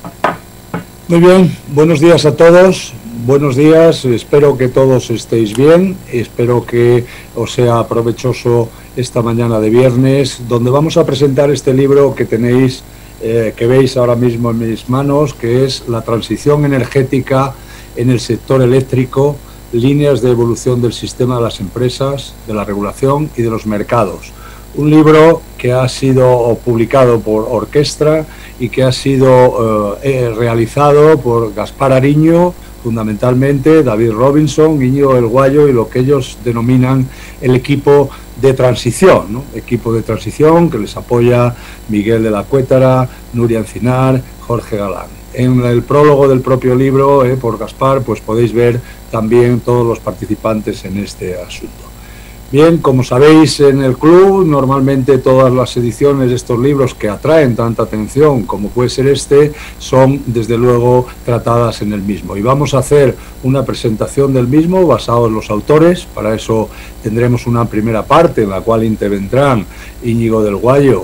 Muy bien, buenos días a todos, buenos días, espero que todos estéis bien, espero que os sea provechoso esta mañana de viernes, donde vamos a presentar este libro que tenéis, que veis ahora mismo en mis manos, que es La transición energética en el sector eléctrico, líneas de evolución del sistema de las empresas, de la regulación y de los mercados. Un libro que ha sido publicado por Orquestra y que ha sido realizado por Gaspar Ariño, fundamentalmente, David Robinson, Íñigo del Guayo y lo que ellos denominan el equipo de transición, ¿no? Equipo de transición que les apoya Miguel de la Cuétara, Nuria Encinar, Jorge Galán. En el prólogo del propio libro, por Gaspar, pues podéis ver también todos los participantes en este asunto. Bien, como sabéis, en el club normalmente todas las ediciones de estos libros que atraen tanta atención como puede ser este, son desde luego tratadas en el mismo. Y vamos a hacer una presentación del mismo basado en los autores. Para eso tendremos una primera parte en la cual intervendrán Íñigo del Guayo,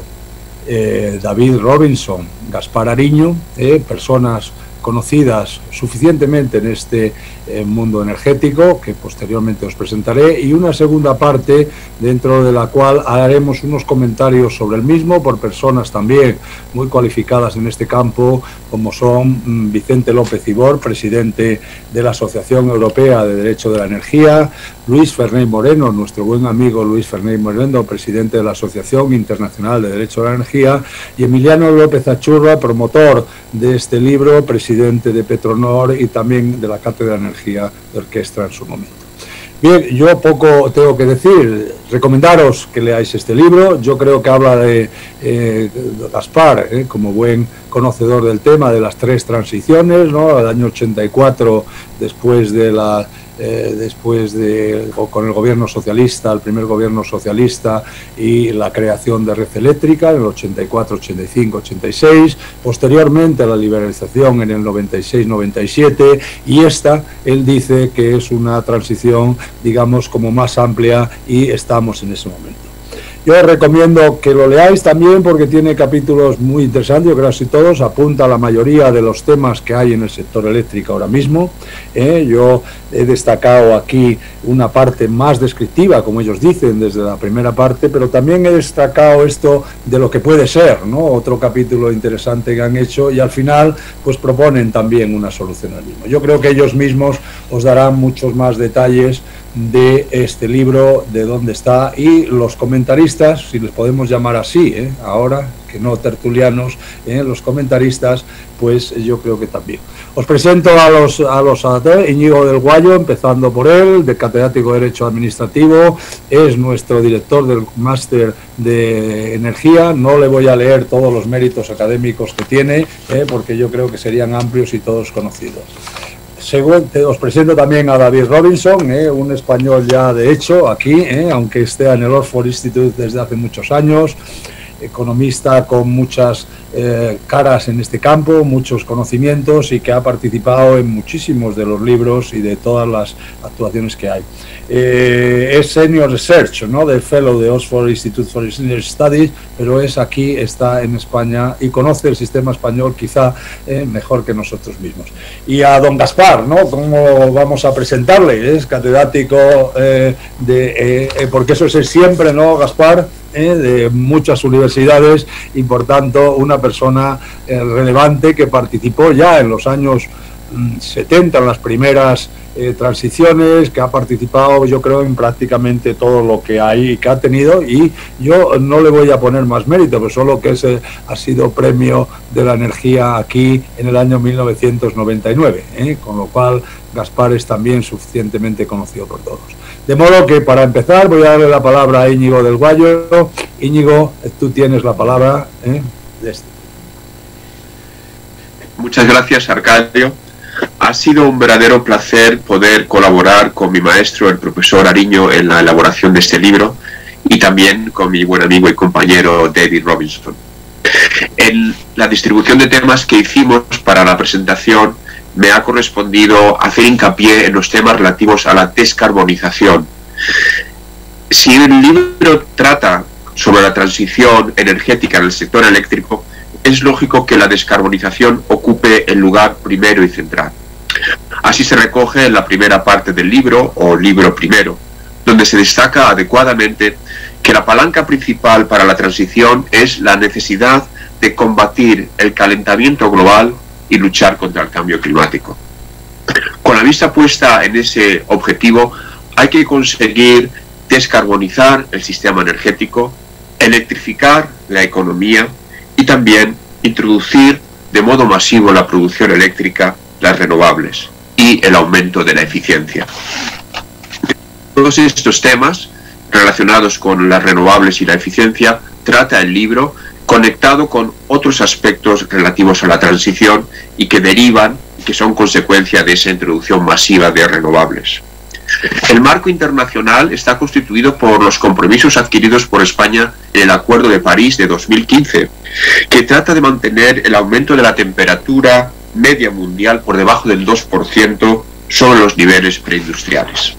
David Robinson, Gaspar Ariño, personas conocidas suficientemente en este mundo energético, que posteriormente os presentaré, y una segunda parte dentro de la cual haremos unos comentarios sobre el mismo por personas también muy cualificadas en este campo, como son Vicente López Ibor, presidente de la Asociación Europea de Derecho de la Energía, Luis Ferney Moreno, nuestro buen amigo Luis Ferney Moreno, presidente de la Asociación Internacional de Derecho de la Energía, y Emiliano López Achurra, promotor de este libro, presidente de Petronor y también de la Cátedra de Energía de Orquestra en su momento. Bien, yo poco tengo que decir, recomendaros que leáis este libro. Yo creo que habla de Gaspar, como buen conocedor del tema, de las tres transiciones, ¿no? El año 84, después con el gobierno socialista, el primer gobierno socialista y la creación de red eléctrica en el 84, 85, 86, posteriormente a la liberalización en el 96, 97, y esta, él dice que es una transición, digamos, como más amplia, y estamos en ese momento. Yo os recomiendo que lo leáis también porque tiene capítulos muy interesantes, yo creo que casi todos, apunta a la mayoría de los temas que hay en el sector eléctrico ahora mismo. Yo he destacado aquí una parte más descriptiva, como ellos dicen, desde la primera parte, pero también he destacado esto de lo que puede ser, ¿no? Otro capítulo interesante que han hecho, y al final pues proponen también una solución al mismo. Yo creo que ellos mismos os darán muchos más detalles de este libro, de dónde está, y los comentaristas, si les podemos llamar así, ahora que no tertulianos, los comentaristas, pues yo creo que también. Os presento a los Íñigo del Guayo, empezando por él, de catedrático de Derecho Administrativo, es nuestro director del máster de Energía. No le voy a leer todos los méritos académicos que tiene, porque yo creo que serían amplios y todos conocidos. Os presento también a David Robinson, un español ya de hecho aquí, aunque esté en el Oxford Institute desde hace muchos años, economista con muchas caras en este campo, muchos conocimientos, y que ha participado en muchísimos de los libros y de todas las actuaciones que hay. Es Senior Research, ¿no?, de Fellow de Oxford Institute for Senior Studies, pero está en España y conoce el sistema español quizá mejor que nosotros mismos. Y a don Gaspar, ¿no?, ¿cómo vamos a presentarle? Es catedrático porque eso es siempre, ¿no, Gaspar? De muchas universidades, y por tanto una persona relevante que participó ya en los años 70 en las primeras transiciones, que ha participado yo creo en prácticamente todo lo que hay y que ha tenido, y yo no le voy a poner más mérito, pero solo que ha sido premio de la energía aquí en el año 1999, con lo cual Gaspar es también suficientemente conocido por todos. De modo que para empezar voy a darle la palabra a Íñigo del Guayo. Íñigo, tú tienes la palabra. Muchas gracias, Arcadio. Ha sido un verdadero placer poder colaborar con mi maestro, el profesor Ariño, en la elaboración de este libro, y también con mi buen amigo y compañero David Robinson. En la distribución de temas que hicimos para la presentación, me ha correspondido hacer hincapié en los temas relativos a la descarbonización. Si el libro trata sobre la transición energética en el sector eléctrico, es lógico que la descarbonización ocupe el lugar primero y central. Así se recoge en la primera parte del libro, o libro primero, donde se destaca adecuadamente que la palanca principal para la transición es la necesidad de combatir el calentamiento global y luchar contra el cambio climático. Con la vista puesta en ese objetivo, hay que conseguir descarbonizar el sistema energético, electrificar la economía y también introducir de modo masivo la producción eléctrica, las renovables y el aumento de la eficiencia. Todos estos temas relacionados con las renovables y la eficiencia trata el libro, conectado con otros aspectos relativos a la transición y que derivan, que son consecuencia de esa introducción masiva de renovables. El marco internacional está constituido por los compromisos adquiridos por España en el Acuerdo de París de 2015, que trata de mantener el aumento de la temperatura media mundial por debajo del 2% sobre los niveles preindustriales.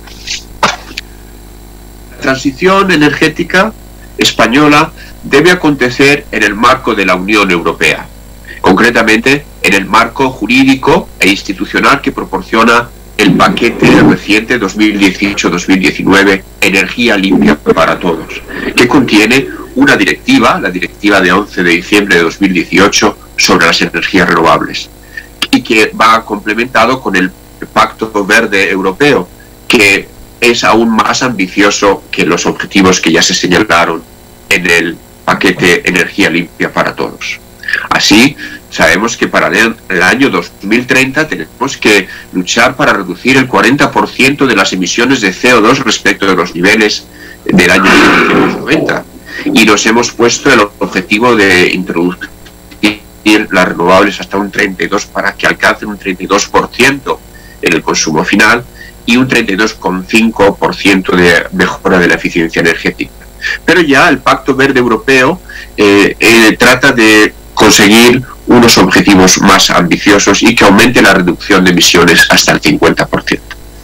La transición energética española debe acontecer en el marco de la Unión Europea, concretamente en el marco jurídico e institucional que proporciona el paquete reciente 2018-2019 Energía Limpia para Todos, que contiene una directiva, la directiva de 11 de diciembre de 2018 sobre las energías renovables, y que va complementado con el Pacto Verde Europeo, que es aún más ambicioso que los objetivos que ya se señalaron en el paquete Energía Limpia para Todos. Así, sabemos que para el año 2030 tenemos que luchar para reducir el 40% de las emisiones de CO2 respecto de los niveles del año 1990. Y nos hemos puesto el objetivo de introducir las renovables hasta un 32% para que alcancen un 32% en el consumo final y un 32,5% de mejora de la eficiencia energética. Pero ya el Pacto Verde Europeo trata de conseguir unos objetivos más ambiciosos y que aumente la reducción de emisiones hasta el 50%.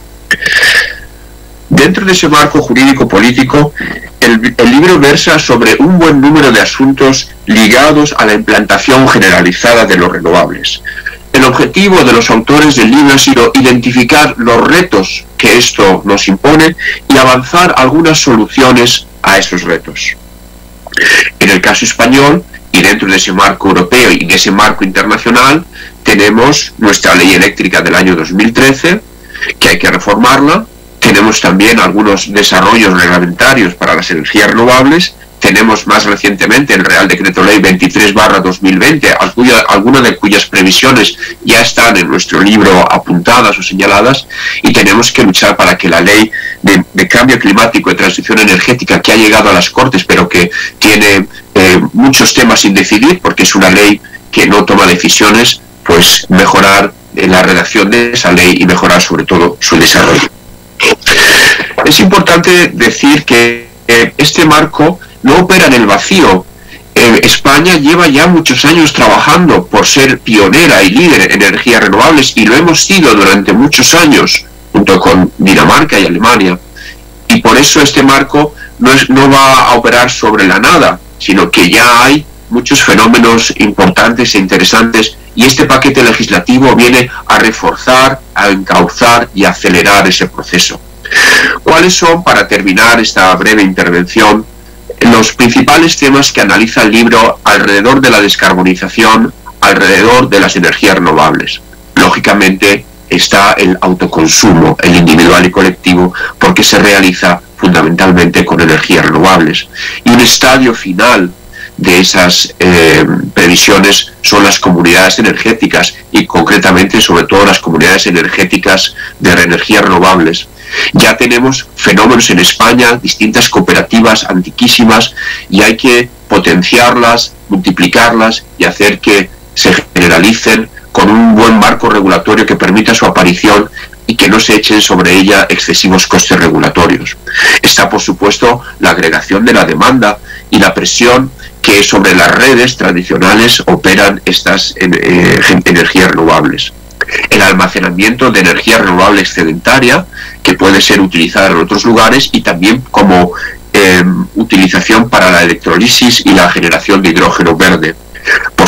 Dentro de ese marco jurídico-político, el libro versa sobre un buen número de asuntos ligados a la implantación generalizada de los renovables. El objetivo de los autores del libro ha sido identificar los retos que esto nos impone y avanzar algunas soluciones a esos retos. En el caso español, y dentro de ese marco europeo y de ese marco internacional, tenemos nuestra ley eléctrica del año 2013, que hay que reformarla. Tenemos también algunos desarrollos reglamentarios para las energías renovables. Tenemos más recientemente el Real Decreto Ley 23/2020, algunas de cuyas previsiones ya están en nuestro libro apuntadas o señaladas, y tenemos que luchar para que la ley de cambio climático y transición energética, que ha llegado a las Cortes, pero que tiene muchos temas sin decidir, porque es una ley que no toma decisiones, pues mejorar la redacción de esa ley y mejorar sobre todo su desarrollo. Es importante decir que este marco no opera en el vacío. España lleva ya muchos años trabajando por ser pionera y líder en energías renovables, y lo hemos sido durante muchos años junto con Dinamarca y Alemania, y por eso este marco no va a operar sobre la nada, sino que ya hay muchos fenómenos importantes e interesantes, y este paquete legislativo viene a reforzar, a encauzar y a acelerar ese proceso. ¿Cuáles son, para terminar esta breve intervención, los principales temas que analiza el libro alrededor de la descarbonización, alrededor de las energías renovables? Lógicamente está el autoconsumo, el individual y colectivo, porque se realiza fundamentalmente con energías renovables. Y un estadio final de esas previsiones son las comunidades energéticas, y concretamente sobre todo las comunidades energéticas de energías renovables. Ya tenemos fenómenos en España, distintas cooperativas antiquísimas, y hay que potenciarlas, multiplicarlas y hacer que se generalicen con un buen marco regulatorio que permita su aparición y que no se echen sobre ella excesivos costes regulatorios. Está, por supuesto, la agregación de la demanda y la presión que sobre las redes tradicionales operan estas energías renovables. El almacenamiento de energía renovable excedentaria, que puede ser utilizada en otros lugares, y también como utilización para la electrolisis y la generación de hidrógeno verde. Por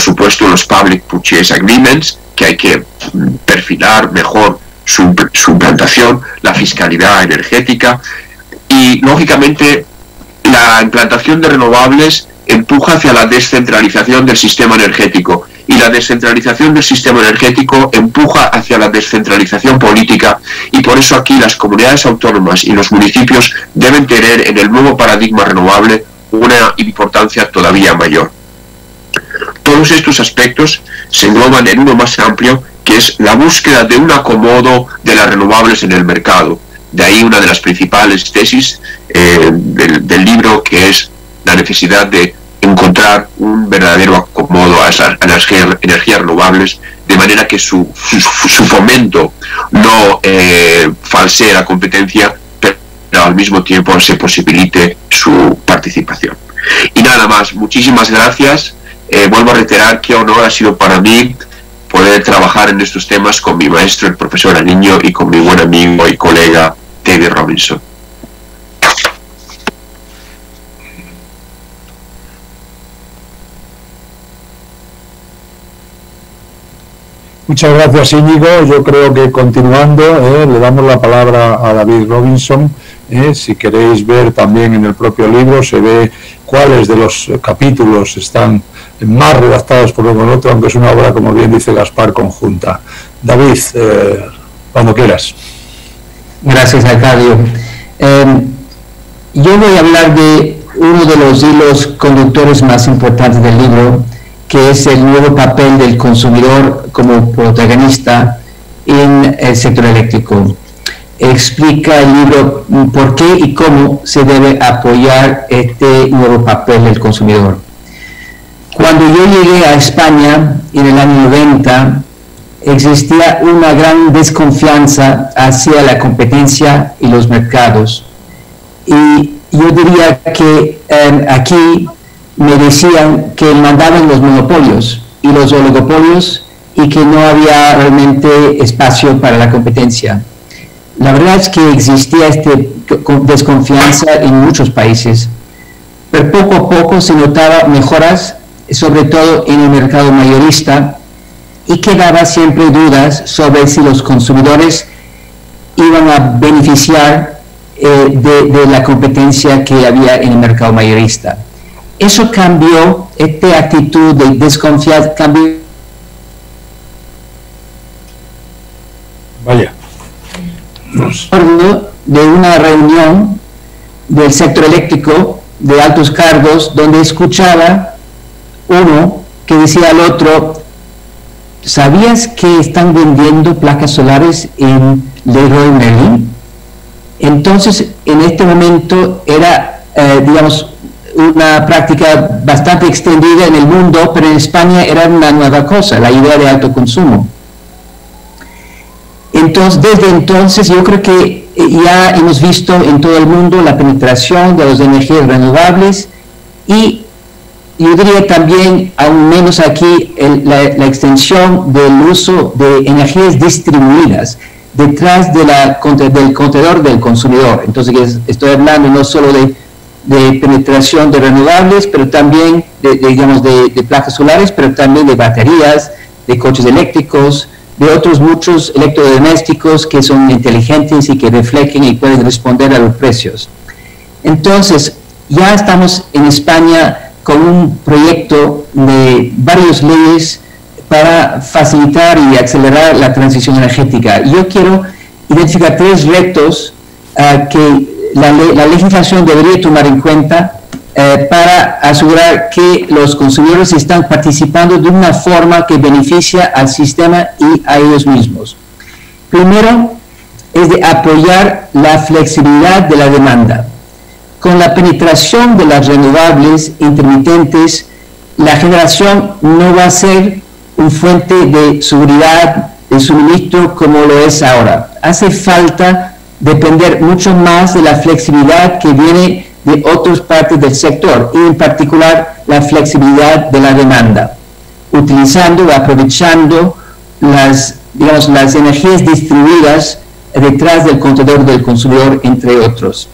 supuesto los Public Purchase Agreements, que hay que perfilar mejor su implantación, la fiscalidad energética y, lógicamente, la implantación de renovables empuja hacia la descentralización del sistema energético, y la descentralización del sistema energético empuja hacia la descentralización política, y por eso aquí las comunidades autónomas y los municipios deben tener en el nuevo paradigma renovable una importancia todavía mayor. Todos estos aspectos se engloban en uno más amplio, que es la búsqueda de un acomodo de las renovables en el mercado. De ahí una de las principales tesis del libro, que es la necesidad de encontrar un verdadero acomodo a las energías renovables, de manera que su fomento no falsee la competencia, pero al mismo tiempo se posibilite su participación. Y nada más, muchísimas gracias. Vuelvo a reiterar qué honor ha sido para mí poder trabajar en estos temas con mi maestro, el profesor Ariño, y con mi buen amigo y colega David Robinson. Muchas gracias, Íñigo. Yo creo que continuando, le damos la palabra a David Robinson. Si queréis ver también en el propio libro, se ve cuáles de los capítulos están más redactados por uno con otro, aunque es una obra, como bien dice Gaspar, conjunta. David, cuando quieras. Gracias, Arcadio. Yo voy a hablar de uno de los hilos conductores más importantes del libro, que es el nuevo papel del consumidor como protagonista en el sector eléctrico. Explica el libro por qué y cómo se debe apoyar este nuevo papel del consumidor. Cuando yo llegué a España en el año 90, existía una gran desconfianza hacia la competencia y los mercados. Y yo diría que aquí me decían que mandaban los monopolios y los oligopolios y que no había realmente espacio para la competencia. La verdad es que existía esta desconfianza en muchos países, pero poco a poco se notaba mejoras, sobre todo en el mercado mayorista, y quedaba siempre dudas sobre si los consumidores iban a beneficiar de la competencia que había en el mercado mayorista. Eso cambió, esta actitud de desconfianza cambió. Vaya. De una reunión del sector eléctrico de altos cargos, donde escuchaba uno que decía al otro: ¿sabías que están vendiendo placas solares en Leroy Merlin? Entonces, en este momento era, digamos, una práctica bastante extendida en el mundo, pero en España era una nueva cosa, la idea de alto consumo. Entonces, desde entonces, yo creo que ya hemos visto en todo el mundo la penetración de las energías renovables, y yo diría también, aún menos aquí, la extensión del uso de energías distribuidas detrás de del contenedor del consumidor. Entonces, estoy hablando no solo de penetración de renovables, pero también de placas solares, pero también de baterías, de coches eléctricos, de otros muchos electrodomésticos que son inteligentes y que reflejen y pueden responder a los precios. Entonces, ya estamos en España con un proyecto de varias leyes para facilitar y acelerar la transición energética. Yo quiero identificar 3 retos que la legislación debería tomar en cuenta para asegurar que los consumidores están participando de una forma que beneficia al sistema y a ellos mismos. Primero, es de apoyar la flexibilidad de la demanda. Con la penetración de las renovables intermitentes, la generación no va a ser una fuente de seguridad de suministro como lo es ahora. Hace falta depender mucho más de la flexibilidad que viene de otras partes del sector, y en particular la flexibilidad de la demanda, utilizando o aprovechando las energías distribuidas detrás del contenedor del consumidor, entre otros.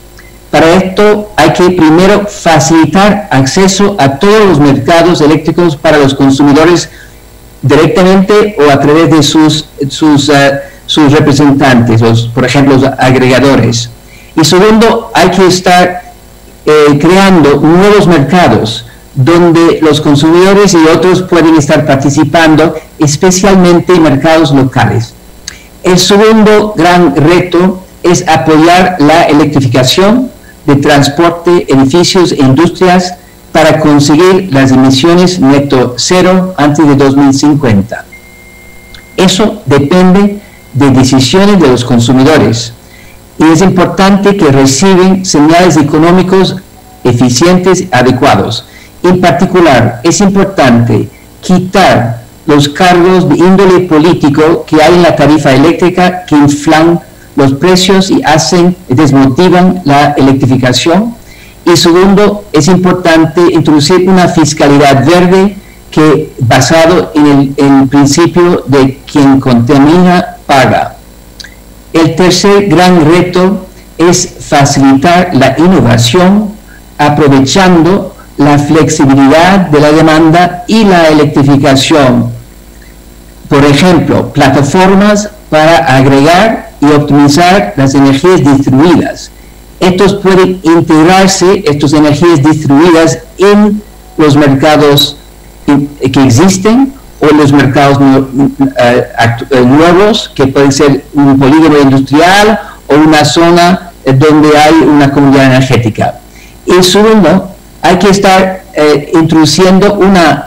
Para esto hay que primero facilitar acceso a todos los mercados eléctricos para los consumidores directamente o a través de sus representantes, por ejemplo, los agregadores. Y segundo, hay que estar creando nuevos mercados donde los consumidores y otros pueden estar participando, especialmente mercados locales. El segundo gran reto es apoyar la electrificación de transporte, edificios e industrias para conseguir las emisiones neto cero antes de 2050. Eso depende de decisiones de los consumidores y es importante que reciban señales económicos eficientes adecuados. En particular, es importante quitar los cargos de índole político que hay en la tarifa eléctrica que inflan los precios y desmotivan la electrificación. Y segundo, es importante introducir una fiscalidad verde basado en el principio de quien contamina paga. El tercer gran reto es facilitar la innovación aprovechando la flexibilidad de la demanda y la electrificación. Por ejemplo, plataformas para agregar y optimizar las energías distribuidas. Estos pueden integrarse, estas energías distribuidas, en los mercados que existen o en los mercados nuevos, que pueden ser un polígono industrial o una zona donde hay una comunidad energética. Y segundo, hay que estar introduciendo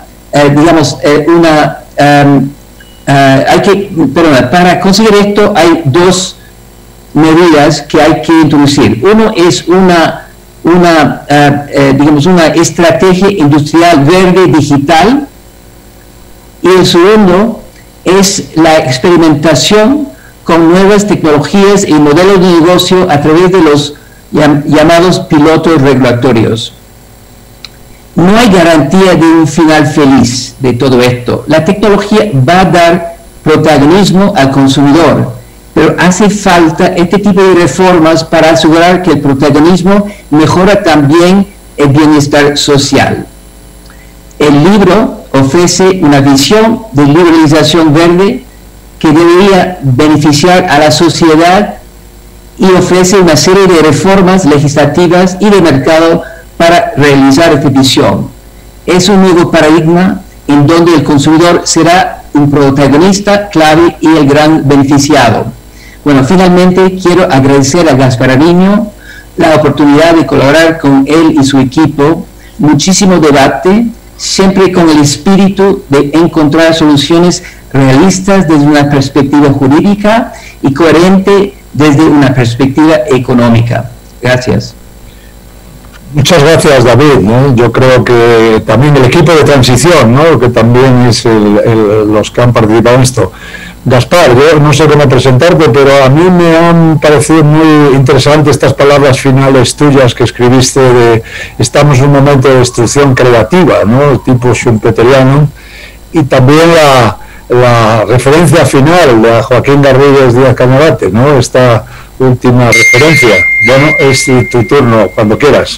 para conseguir esto hay dos medidas que hay que introducir. Uno es una estrategia industrial verde digital, y el segundo es la experimentación con nuevas tecnologías y modelos de negocio a través de los llamados pilotos regulatorios. No hay garantía de un final feliz de todo esto. La tecnología va a dar protagonismo al consumidor, pero hace falta este tipo de reformas para asegurar que el protagonismo mejora también el bienestar social. El libro ofrece una visión de liberalización verde que debería beneficiar a la sociedad y ofrece una serie de reformas legislativas y de mercado para realizar esta visión. Es un nuevo paradigma en donde el consumidor será un protagonista clave y el gran beneficiado. Bueno, finalmente quiero agradecer a Gaspar Ariño la oportunidad de colaborar con él y su equipo. Muchísimo debate, siempre con el espíritu de encontrar soluciones realistas desde una perspectiva jurídica y coherente desde una perspectiva económica. Gracias. Muchas gracias, David, ¿no? Yo creo que también el equipo de transición, ¿no?, que también es los que han participado en esto. Gaspar, yo no sé cómo presentarte, pero a mí me han parecido muy interesantes estas palabras finales tuyas que escribiste de estamos en un momento de destrucción creativa, ¿no?, tipo schumpeteriano, y también la referencia final de Joaquín Garrigues Díaz Cañabate, ¿no?, esta última referencia. Bueno, es tu turno, cuando quieras.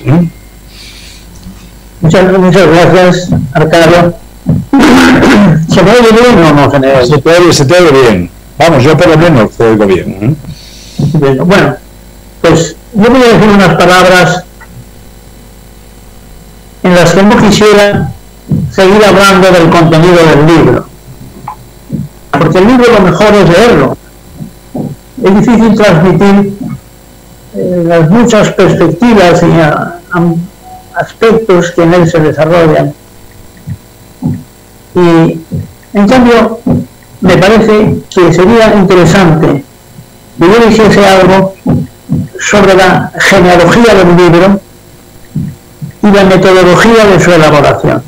Muchas gracias, Arcadio. ¿Se me oye bien o no, general? Se te oye bien. Vamos, yo por lo menos te oigo bien. Bueno, pues yo voy a decir unas palabras en las que no quisiera seguir hablando del contenido del libro, porque el libro lo mejor es leerlo. Es difícil transmitir las muchas perspectivas y aspectos que en él se desarrollan. Y en cambio me parece que sería interesante que yo dijese algo sobre la genealogía del libro y la metodología de su elaboración.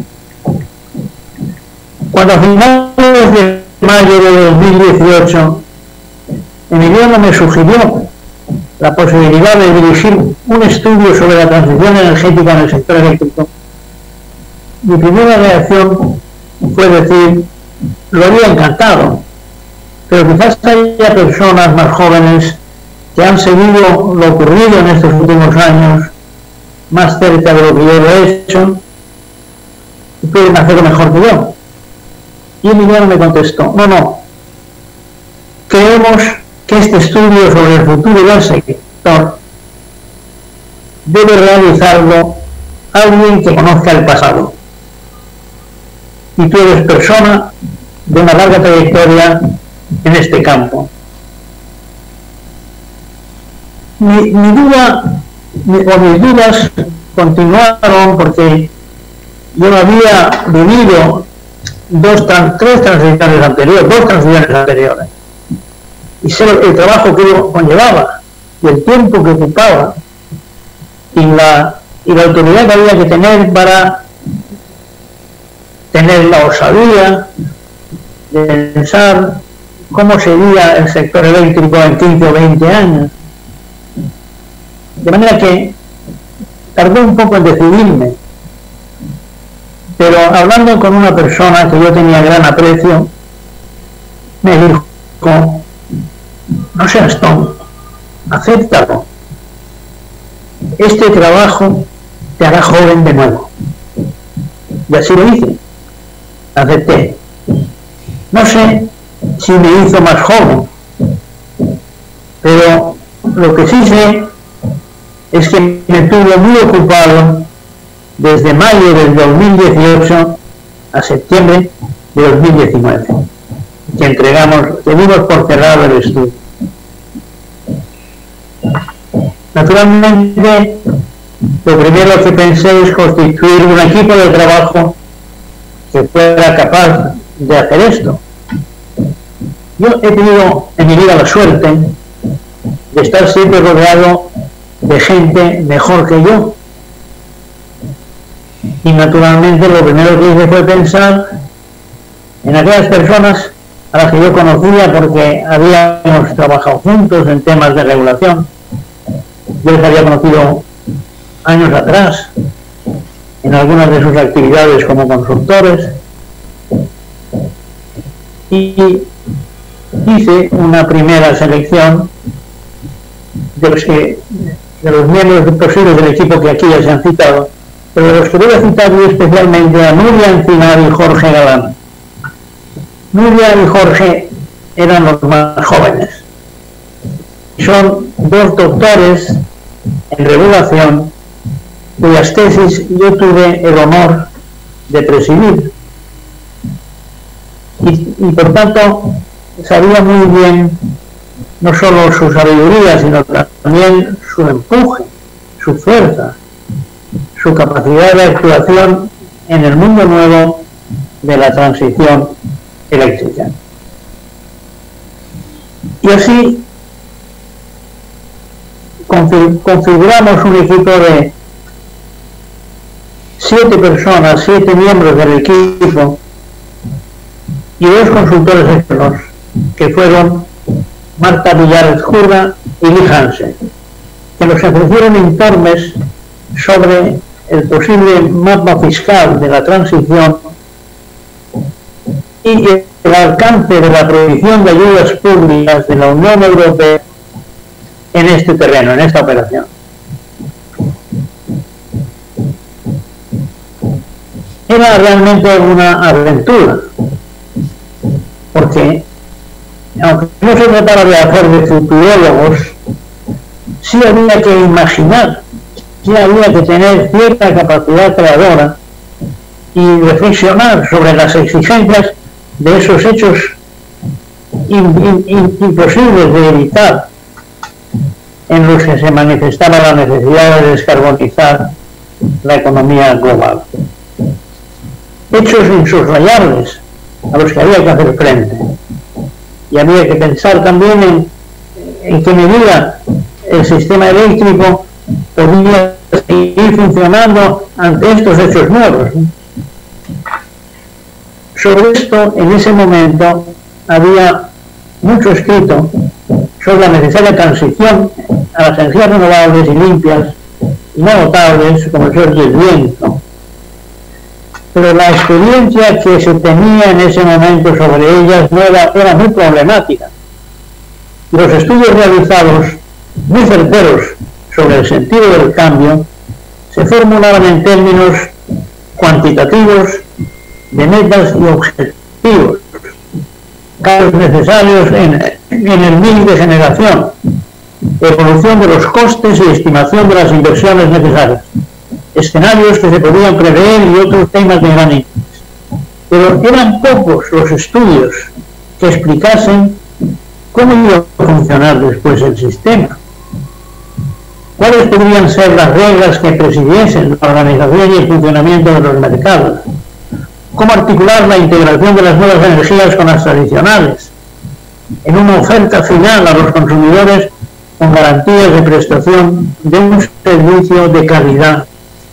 Cuando a finales de mayo de 2018 Emiliano me sugirió la posibilidad de dirigir un estudio sobre la transición energética en el sector eléctrico, mi primera reacción fue decir, lo había encantado, pero quizás haya personas más jóvenes que han seguido lo ocurrido en estos últimos años más cerca de lo que yo lo he hecho y pueden hacerlo mejor que yo. Y Emiliano me contestó, no, creemos que este estudio sobre el futuro del sector debe realizarlo alguien que conozca el pasado. Y tú eres persona de una larga trayectoria en este campo. Mis dudas continuaron porque yo había vivido dos transiciones anteriores. Y sé el trabajo que yo conllevaba y el tiempo que ocupaba y la autoridad que había que tener para tener la osadía de pensar cómo sería el sector eléctrico en 15 o 20 años. De manera que tardé un poco en decidirme, pero hablando con una persona que yo tenía gran aprecio, me dijo, no seas tonto, acéptalo. Este trabajo te hará joven de nuevo. Y así lo hice. Acepté. No sé si me hizo más joven, pero lo que sí sé es que me tuvo muy ocupado desde mayo del 2018 a septiembre de 2019, que dimos por cerrado el estudio. Naturalmente, lo primero que pensé es constituir un equipo de trabajo que fuera capaz de hacer esto. Yo he tenido en mi vida la suerte de estar siempre rodeado de gente mejor que yo. Y naturalmente lo primero que hice fue pensar en aquellas personas a las que yo conocía porque habíamos trabajado juntos en temas de regulación. Yo les había conocido años atrás en algunas de sus actividades como consultores y hice una primera selección de los miembros posibles del equipo que aquí ya se han citado, pero de los que voy a citar yo especialmente a Nuria Encinar y Jorge Galán. Nuria y Jorge eran los más jóvenes. Son dos doctores en regulación cuyas tesis yo tuve el honor de presidir. Y por tanto sabía muy bien no solo su sabiduría, sino también su empuje, su fuerza, su capacidad de actuación en el mundo nuevo de la transición eléctrica. Y así configuramos un equipo de 7 personas, 7 miembros del equipo y 2 consultores externos, que fueron Marta Villares Jurga y Lee Hansen, que nos ofrecieron informes sobre el posible mapa fiscal de la transición y el alcance de la prohibición de ayudas públicas de la Unión Europea en este terreno, en esta operación. Era realmente una aventura, porque aunque no se trataba de hacer de futurólogos, sí había que imaginar, sí había que tener cierta capacidad creadora y reflexionar sobre las exigencias de esos hechos imposibles de evitar, en los que se manifestaba la necesidad de descarbonizar la economía global. Hechos insoslayables a los que había que hacer frente. Y había que pensar también en qué medida el sistema eléctrico podía seguir funcionando ante estos hechos nuevos. Sobre esto, en ese momento, había mucho escrito sobre la necesaria transición a las energías renovables y limpias y no notables, como el sol y el viento. Pero la experiencia que se tenía en ese momento sobre ellas era muy problemática. Los estudios realizados muy certeros sobre el sentido del cambio, se formulaban en términos cuantitativos de metas y objetivos, cambios necesarios en el mix de generación, evolución de los costes y estimación de las inversiones necesarias, escenarios que se podían prever y otros temas de gran interés. Pero eran pocos los estudios que explicasen cómo iba a funcionar después el sistema, cuáles podrían ser las reglas que presidiesen la organización y el funcionamiento de los mercados, cómo articular la integración de las nuevas energías con las tradicionales, en una oferta final a los consumidores con garantías de prestación de un servicio de calidad.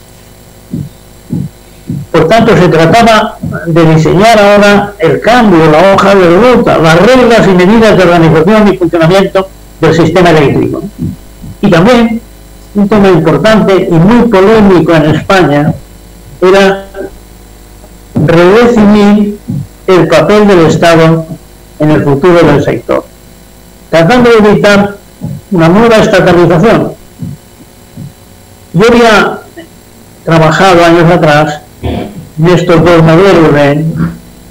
Por tanto, se trataba de diseñar ahora el cambio, la hoja de ruta, las reglas y medidas de organización y funcionamiento del sistema eléctrico. Y también, un tema importante y muy polémico en España, era redefinir el papel del Estado en el futuro del sector, tratando de evitar una nueva estatalización. Yo había trabajado años atrás en estos dos modelos en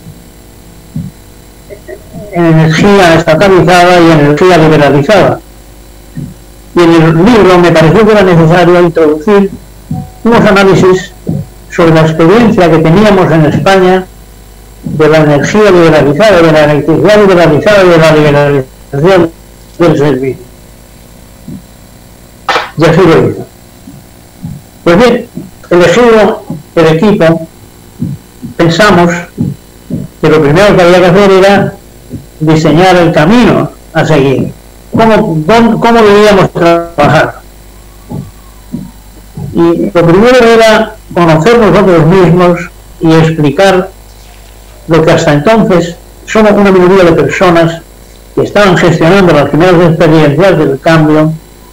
energía estatalizada y energía liberalizada. Y en el libro me pareció que era necesario introducir unos análisis sobre la experiencia que teníamos en España de la energía liberalizada, de la electricidad liberalizada y de la liberalización del servicio. Y así lo hizo. Pues bien, elegido el equipo, pensamos que lo primero que había que hacer era diseñar el camino a seguir. ¿Cómo debíamos trabajar? Y lo primero era conocer nosotros mismos y explicar lo que hasta entonces somos una minoría de personas que estaban gestionando las primeras experiencias del cambio,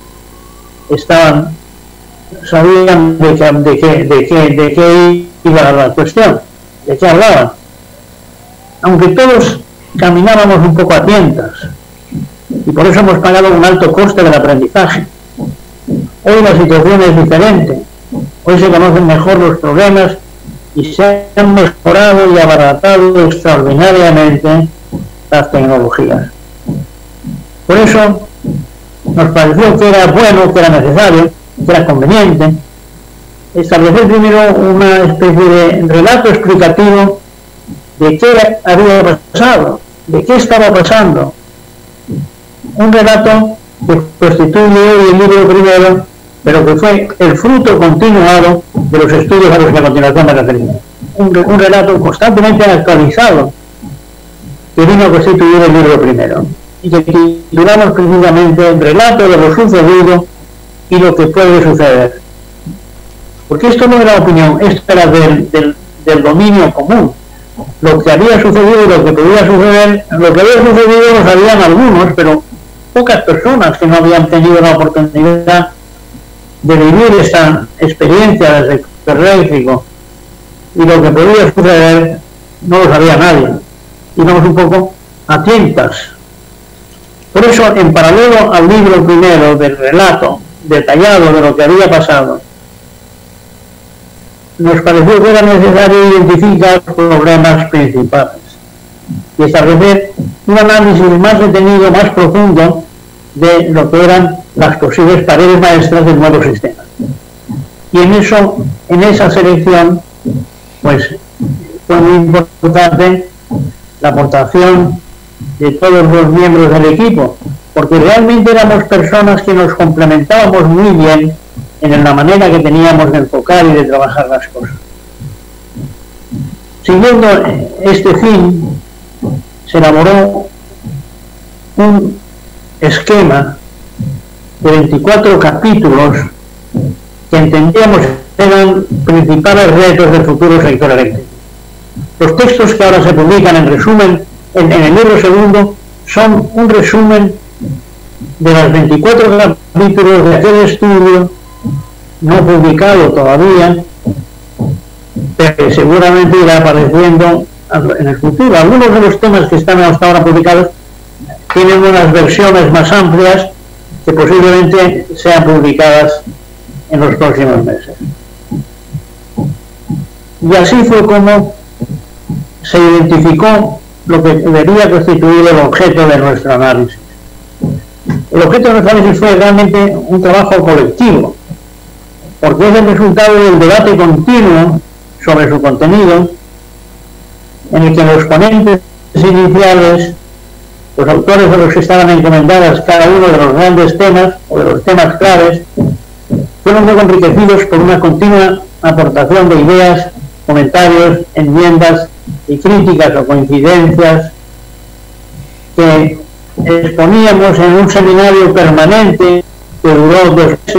sabían de qué iba la cuestión, de qué hablaban. Aunque todos caminábamos un poco a tientas, y por eso hemos pagado un alto coste del aprendizaje. Hoy la situación es diferente. Hoy se conocen mejor los problemas y se han mejorado y abaratado extraordinariamente las tecnologías. Por eso nos pareció que era bueno, que era necesario, que era conveniente establecer primero una especie de relato explicativo de qué había pasado, de qué estaba pasando. Un relato que constituye hoy el libro primero, pero que fue el fruto continuado de los estudios a los que a continuación me referiré. Un relato constantemente actualizado que vino a constituir el libro primero y que titulamos precisamente el relato de lo sucedido y lo que puede suceder. Porque esto no era opinión, esto era del dominio común. Lo que había sucedido y lo que podía suceder, lo que había sucedido lo sabían algunos, pero pocas personas que no habían tenido la oportunidad de vivir esta experiencia del sector eléctrico y lo que podía suceder no lo sabía nadie. Íbamos un poco a tientas. Por eso, en paralelo al libro primero del relato detallado de lo que había pasado, nos pareció que era necesario identificar los problemas principales y establecer un análisis más detenido, más profundo de lo que eran las posibles paredes maestras del nuevo sistema. Y en esa selección, pues fue muy importante la aportación de todos los miembros del equipo, porque realmente éramos personas que nos complementábamos muy bien en la manera que teníamos de enfocar y de trabajar las cosas. Siguiendo este fin, se elaboró un esquema de 24 capítulos que entendíamos eran principales retos del futuro sector eléctrico. Los textos que ahora se publican en resumen en el libro segundo son un resumen de los 24 capítulos de aquel estudio no publicado todavía, pero que seguramente irá apareciendo en el futuro. Algunos de los temas que están hasta ahora publicados tienen unas versiones más amplias que posiblemente sean publicadas en los próximos meses. Y así fue como se identificó lo que debería constituir el objeto de nuestro análisis. El objeto de nuestro análisis fue realmente un trabajo colectivo, porque es el resultado del debate continuo sobre su contenido, en el que los ponentes iniciales, los autores a los que estaban encomendadas cada uno de los grandes temas o de los temas claves, fueron muy enriquecidos por una continua aportación de ideas, comentarios, enmiendas y críticas o coincidencias que exponíamos en un seminario permanente que duró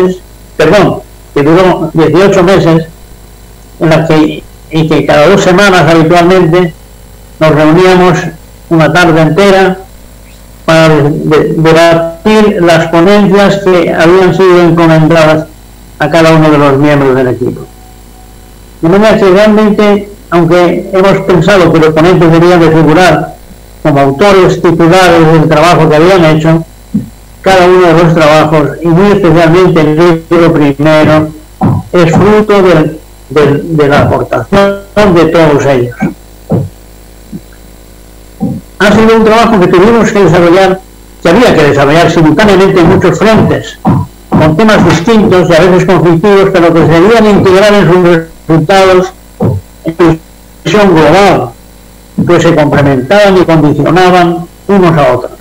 18 meses, en la que cada 2 semanas habitualmente nos reuníamos una tarde entera para debatir las ponencias que habían sido encomendadas a cada uno de los miembros del equipo. De manera que realmente, aunque hemos pensado que los ponentes deberían de figurar como autores titulares del trabajo que habían hecho, cada uno de los trabajos, y muy especialmente el libro primero, es fruto de la aportación de todos ellos. Ha sido un trabajo que tuvimos que desarrollar, que había que desarrollar simultáneamente en muchos frentes, con temas distintos y a veces conflictivos, pero que se debían integrar en sus resultados en una visión global, que se complementaban y condicionaban unos a otros.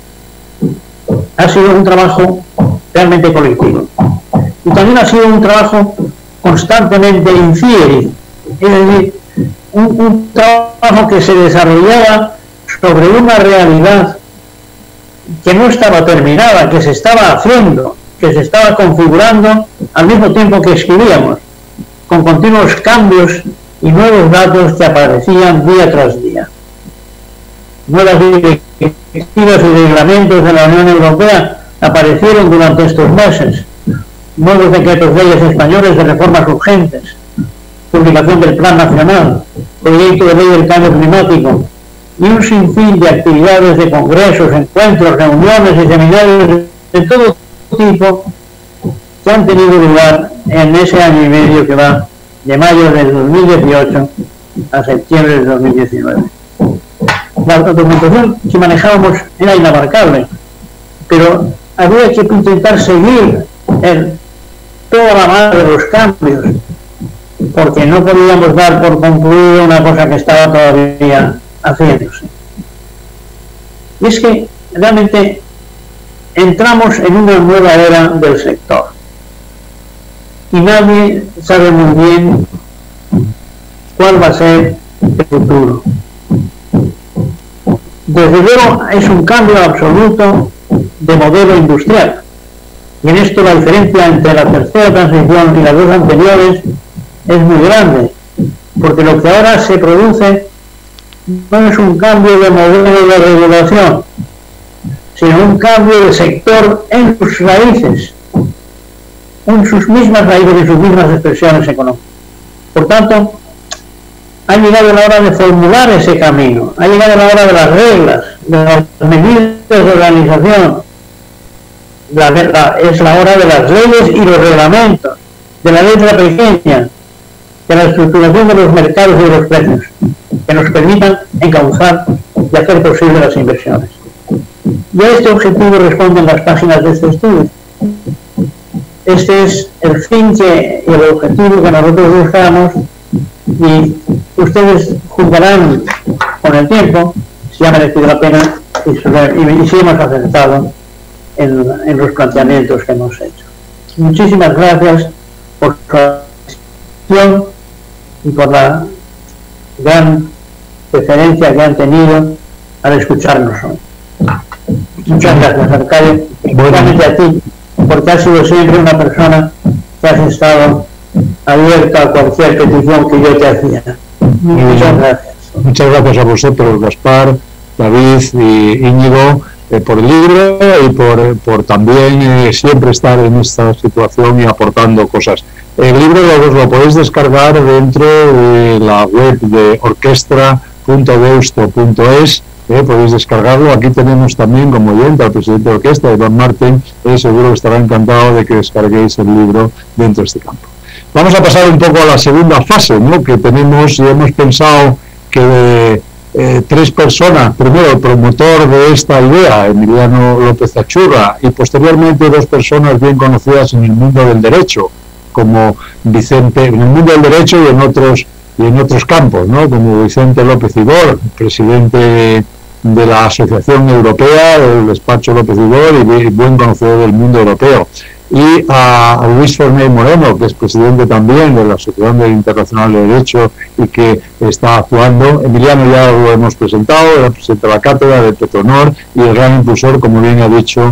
Ha sido un trabajo realmente colectivo. Y también ha sido un trabajo constantemente in theory, es decir, un trabajo que se desarrollaba sobre una realidad que no estaba terminada, que se estaba haciendo, que se estaba configurando al mismo tiempo que escribíamos, con continuos cambios y nuevos datos que aparecían día tras día. Nuevas directivas y reglamentos de la Unión Europea aparecieron durante estos meses, nuevos decretos leyes españoles de reformas urgentes, publicación del Plan Nacional, proyecto de ley del cambio climático y un sinfín de actividades de congresos, encuentros, reuniones y seminarios de todo tipo que han tenido lugar en ese año y medio que va de mayo del 2018 a septiembre del 2019. La documentación que manejábamos era inabarcable, pero había que intentar seguir toda la mano de los cambios, porque no podíamos dar por concluida una cosa que estaba todavía haciéndose. Y es que realmente entramos en una nueva era del sector y nadie sabe muy bien cuál va a ser el futuro. Desde luego es un cambio absoluto de modelo industrial, y en esto la diferencia entre la tercera transición y las dos anteriores es muy grande, porque lo que ahora se produce no es un cambio de modelo de regulación, sino un cambio de sector en sus raíces, en sus mismas raíces y sus mismas expresiones económicas. Por tanto, ha llegado la hora de formular ese camino, ha llegado la hora de las reglas, de las medidas de organización, es la hora de las leyes y los reglamentos, de la letra pequeña, de la estructuración de los mercados y de los precios, que nos permitan encauzar y hacer posible las inversiones. Y a este objetivo responden las páginas de este estudio. Este es el fin y el objetivo que nosotros buscamos, y ustedes juzgarán con el tiempo si ha merecido la pena y si hemos acertado en los planteamientos que hemos hecho. Muchísimas gracias por su atención y por la gran preferencia que han tenido al escucharnos hoy. Muchas gracias, Arcadio, especialmente a ti, porque has sido siempre una persona que has estado abierta a cualquier petición que yo te hacía. Muchas gracias. Muchas gracias a vosotros, Gaspar, David y Íñigo, por el libro y por también siempre estar en esta situación y aportando cosas. El libro os lo podéis descargar dentro de la web de Orquestra www.deusto.es. Podéis descargarlo. Aquí tenemos también como oyente al presidente de orquesta, Iván Martín. Seguro que estará encantado de que descarguéis el libro dentro de este campo. Vamos a pasar un poco a la segunda fase, ¿no? Que tenemos, y hemos pensado que tres personas, primero el promotor de esta idea, Emiliano López Achurra, y posteriormente dos personas bien conocidas en el mundo del derecho, como Vicente, en el mundo del derecho y en otros campos, ¿no? Como Vicente López Ibor, presidente de la Asociación Europea, del despacho López Ibor, y buen conocedor del mundo europeo, y a Luis Forney Moreno, que es presidente también de la Asociación Internacional de Derecho y que está actuando. Emiliano ya lo hemos presentado, era presidente de la cátedra de Petronor y el gran impulsor, como bien ha dicho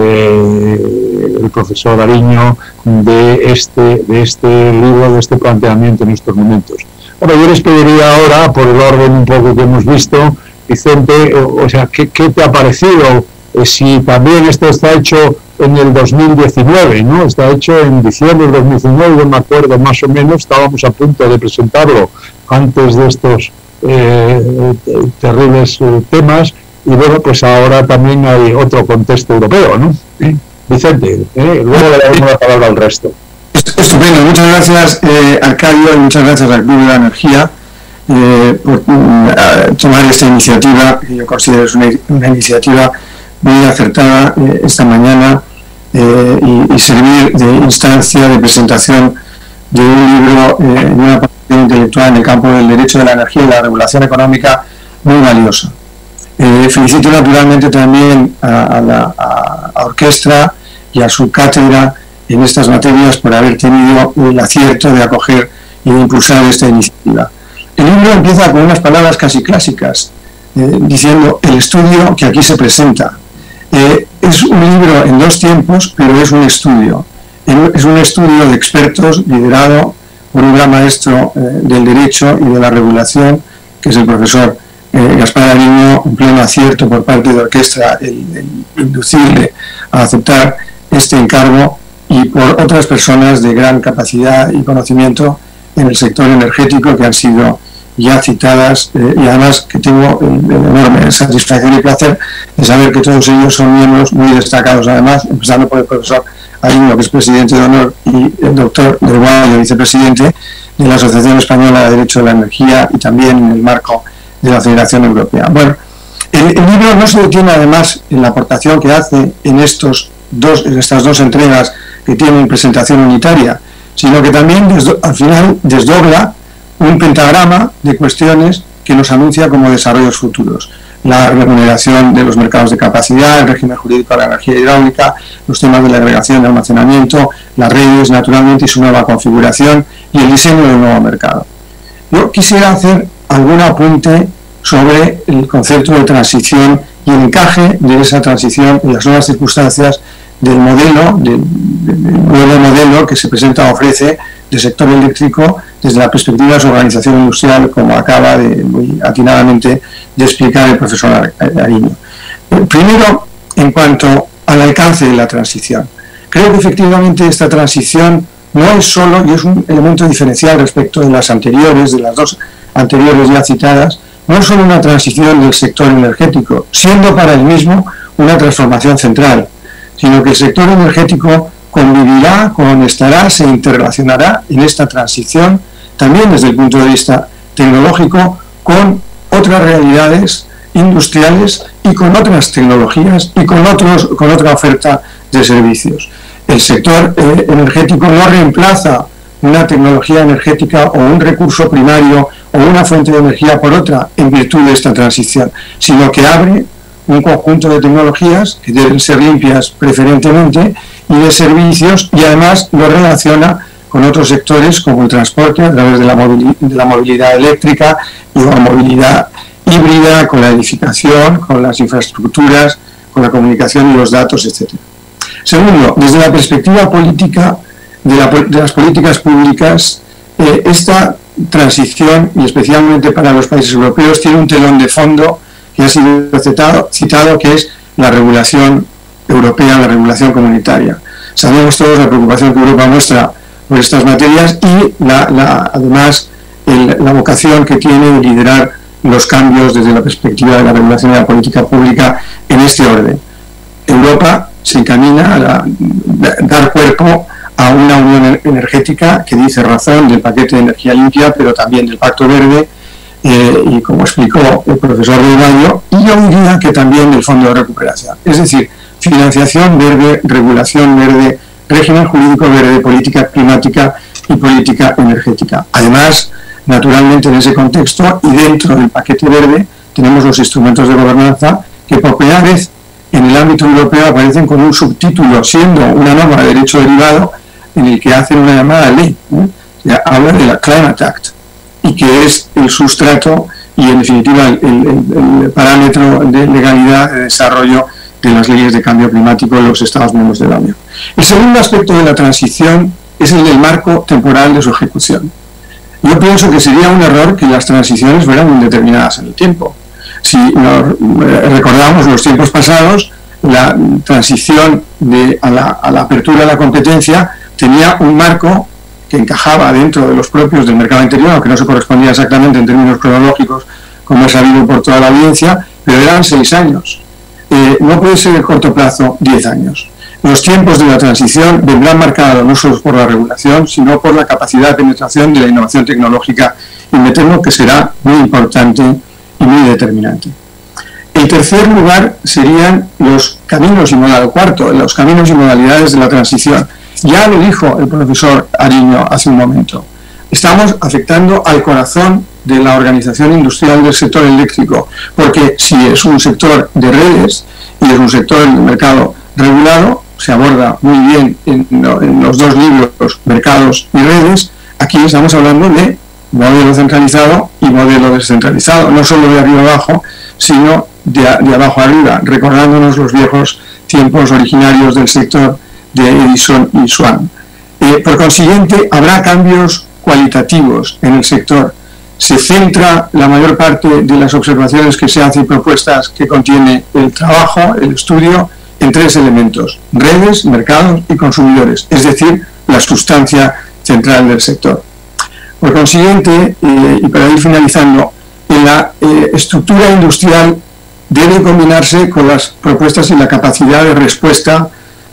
el profesor Ariño, de este libro, de este planteamiento en estos momentos. Bueno, yo les pediría ahora, por el orden un poco que hemos visto, Vicente, o sea, ¿qué te ha parecido? Si también esto está hecho en el 2019, ¿no? Está hecho en diciembre del 2019, yo me acuerdo más o menos, estábamos a punto de presentarlo antes de estos terribles temas, y bueno, pues ahora también hay otro contexto europeo, ¿no? Vicente, luego le damos la palabra al resto. Estupendo, muchas gracias Arcadio, y muchas gracias al Club de la Energía por tomar esta iniciativa, que yo considero es una iniciativa muy acertada esta mañana, y servir de instancia de presentación de un libro, de una producción intelectual en el campo del derecho de la energía y la regulación económica muy valiosa. Felicito naturalmente también a la orquesta y a su cátedra en estas materias por haber tenido el acierto de acoger y de impulsar esta iniciativa. El libro empieza con unas palabras casi clásicas, diciendo el estudio que aquí se presenta. Es un libro en dos tiempos, pero es un estudio. Es un estudio de expertos liderado por un gran maestro del derecho y de la regulación, que es el profesor Gaspar Ariño, un pleno acierto por parte de la orquesta el inducirle a aceptar este encargo, y por otras personas de gran capacidad y conocimiento en el sector energético que han sido ya citadas, y además que tengo enorme satisfacción y placer de saber que todos ellos son miembros muy destacados, además, empezando por el profesor Ariño, que es presidente de honor, y el doctor Del Valle, vicepresidente de la Asociación Española de Derecho de la Energía, y también en el marco de la Federación Europea. Bueno, el libro no se detiene además en la aportación que hace en estas dos entregas que tienen presentación unitaria, sino que también al final desdobla un pentagrama de cuestiones que nos anuncia como desarrollos futuros: la remuneración de los mercados de capacidad, el régimen jurídico de la energía hidráulica, los temas de la agregación de almacenamiento, las redes naturalmente y su nueva configuración, y el diseño del nuevo mercado. Yo quisiera hacer algún apunte sobre el concepto de transición y el encaje de esa transición y las nuevas circunstancias del modelo, del nuevo modelo que se presenta, ofrece, del sector eléctrico desde la perspectiva de su organización industrial, como acaba muy atinadamente de explicar el profesor Ariño. Primero, en cuanto al alcance de la transición. Creo que efectivamente esta transición no es solo, y es un elemento diferencial respecto de las anteriores, de las dos anteriores ya citadas, no es solo una transición del sector energético, siendo para el mismo una transformación central, sino que el sector energético convivirá, estará, se interrelacionará en esta transición, también desde el punto de vista tecnológico, con otras realidades industriales y con otras tecnologías y con otra oferta de servicios. El sector energético no reemplaza una tecnología energética o un recurso primario o una fuente de energía por otra en virtud de esta transición, sino que abre un conjunto de tecnologías que deben ser limpias preferentemente y de servicios, y además lo relaciona con otros sectores como el transporte a través de la movilidad eléctrica y la movilidad híbrida, con la edificación, con las infraestructuras, con la comunicación y los datos, etc. Segundo, desde la perspectiva política de las políticas públicas, esta transición, y especialmente para los países europeos, tiene un telón de fondo que ha sido citado, que es la regulación europea, la regulación comunitaria. Sabemos todos la preocupación que Europa muestra por estas materias y además la vocación que tiene de liderar los cambios desde la perspectiva de la regulación de la política pública en este orden. Europa se encamina a dar cuerpo a una unión energética que dice razón del paquete de energía limpia, pero también del Pacto Verde, y como explicó el profesor Del Valle, y yo diría que también del Fondo de Recuperación. Es decir, financiación verde, regulación verde, régimen jurídico verde, política climática y política energética. Además, naturalmente en ese contexto y dentro del paquete verde tenemos los instrumentos de gobernanza que por primera vez en el ámbito europeo aparecen con un subtítulo, siendo una norma de derecho derivado en el que hacen una llamada ley. Ya habla de la Climate Act, y que es el sustrato y en definitiva el parámetro de legalidad de desarrollo de las leyes de cambio climático en los Estados miembros de la Unión. El segundo aspecto de la transición es el del marco temporal de su ejecución. Yo pienso que sería un error que las transiciones fueran indeterminadas en el tiempo. Si nos recordamos los tiempos pasados, la transición a la apertura a la competencia tenía un marco que encajaba dentro de los propios del mercado interior, aunque no se correspondía exactamente en términos cronológicos, como es sabido por toda la audiencia, pero eran 6 años. No puede ser de corto plazo 10 años. Los tiempos de la transición vendrán marcados no solo por la regulación, sino por la capacidad de penetración de la innovación tecnológica, y me temo que será muy importante y muy determinante. En tercer lugar serían los caminos y los caminos y modalidades de la transición. Ya lo dijo el profesor Ariño hace un momento. Estamos afectando al corazón de la organización industrial del sector eléctrico, porque si es un sector de redes y es un sector del mercado regulado, se aborda muy bien en los dos libros, mercados y redes. Aquí estamos hablando de modelo centralizado y modelo descentralizado, no solo de arriba abajo, sino de abajo arriba, recordándonos los viejos tiempos originarios del sector de Edison y Swan. Por consiguiente, habrá cambios cualitativos en el sector. Se centra la mayor parte de las observaciones que se hacen y propuestas que contiene el trabajo, el estudio, en 3 elementos: redes, mercados y consumidores, es decir, la sustancia central del sector. Por consiguiente, y para ir finalizando, la estructura industrial debe combinarse con las propuestas y la capacidad de respuesta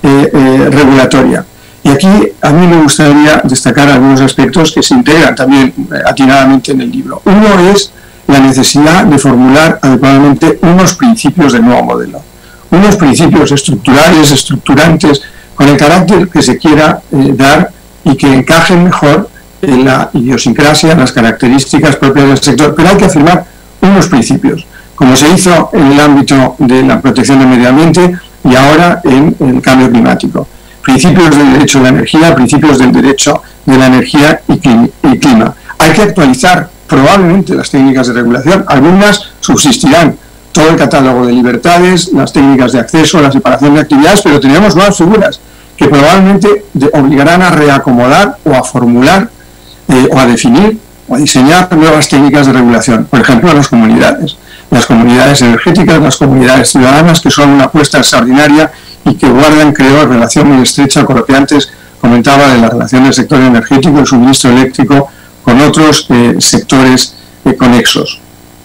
regulatoria. Y aquí a mí me gustaría destacar algunos aspectos que se integran también atinadamente en el libro. Uno es la necesidad de formular adecuadamente unos principios del nuevo modelo, unos principios estructurales, estructurantes, con el carácter que se quiera dar y que encajen mejor en la idiosincrasia, en las características propias del sector, pero hay que afirmar unos principios, como se hizo en el ámbito de la protección del medio ambiente y ahora en el cambio climático. Principios del derecho a la energía, principios del derecho de la energía y clima. Hay que actualizar probablemente las técnicas de regulación, algunas subsistirán, todo el catálogo de libertades, las técnicas de acceso, la separación de actividades, pero tenemos nuevas figuras que probablemente obligarán a reacomodar o a formular o a definir o a diseñar nuevas técnicas de regulación. Por ejemplo, las comunidades energéticas, las comunidades ciudadanas, que son una apuesta extraordinaria y que guardan, creo, relación muy estrecha con lo que antes comentaba de la relación del sector energético, el suministro eléctrico, con otros sectores conexos.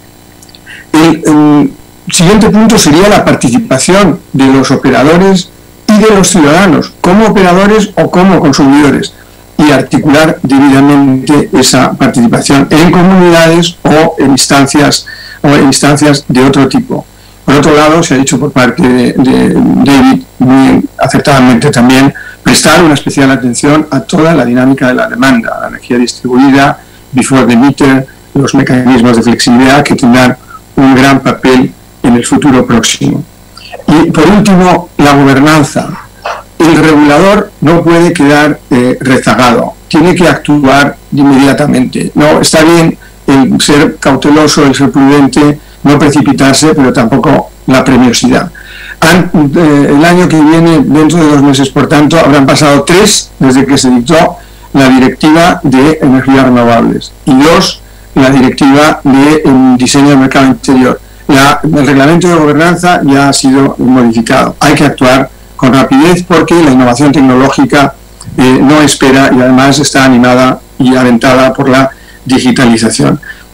El siguiente punto sería la participación de los operadores y de los ciudadanos, como operadores o como consumidores, y articular debidamente esa participación en comunidades o en instancias de otro tipo. Por otro lado, se ha dicho por parte de David, muy acertadamente también, prestar una especial atención a toda la dinámica de la demanda, la energía distribuida, before the meter, los mecanismos de flexibilidad que tendrán un gran papel en el futuro próximo. Y por último, la gobernanza. El regulador no puede quedar rezagado, tiene que actuar inmediatamente. No está bien el ser cauteloso, el ser prudente, no precipitarse, pero tampoco la premiosidad. El año que viene, dentro de 2 meses, por tanto, habrán pasado 3 desde que se dictó la Directiva de Energías Renovables y 2, la Directiva de Diseño del Mercado Interior. El reglamento de gobernanza ya ha sido modificado. Hay que actuar con rapidez porque la innovación tecnológica no espera y además está animada y alentada por la digitalización.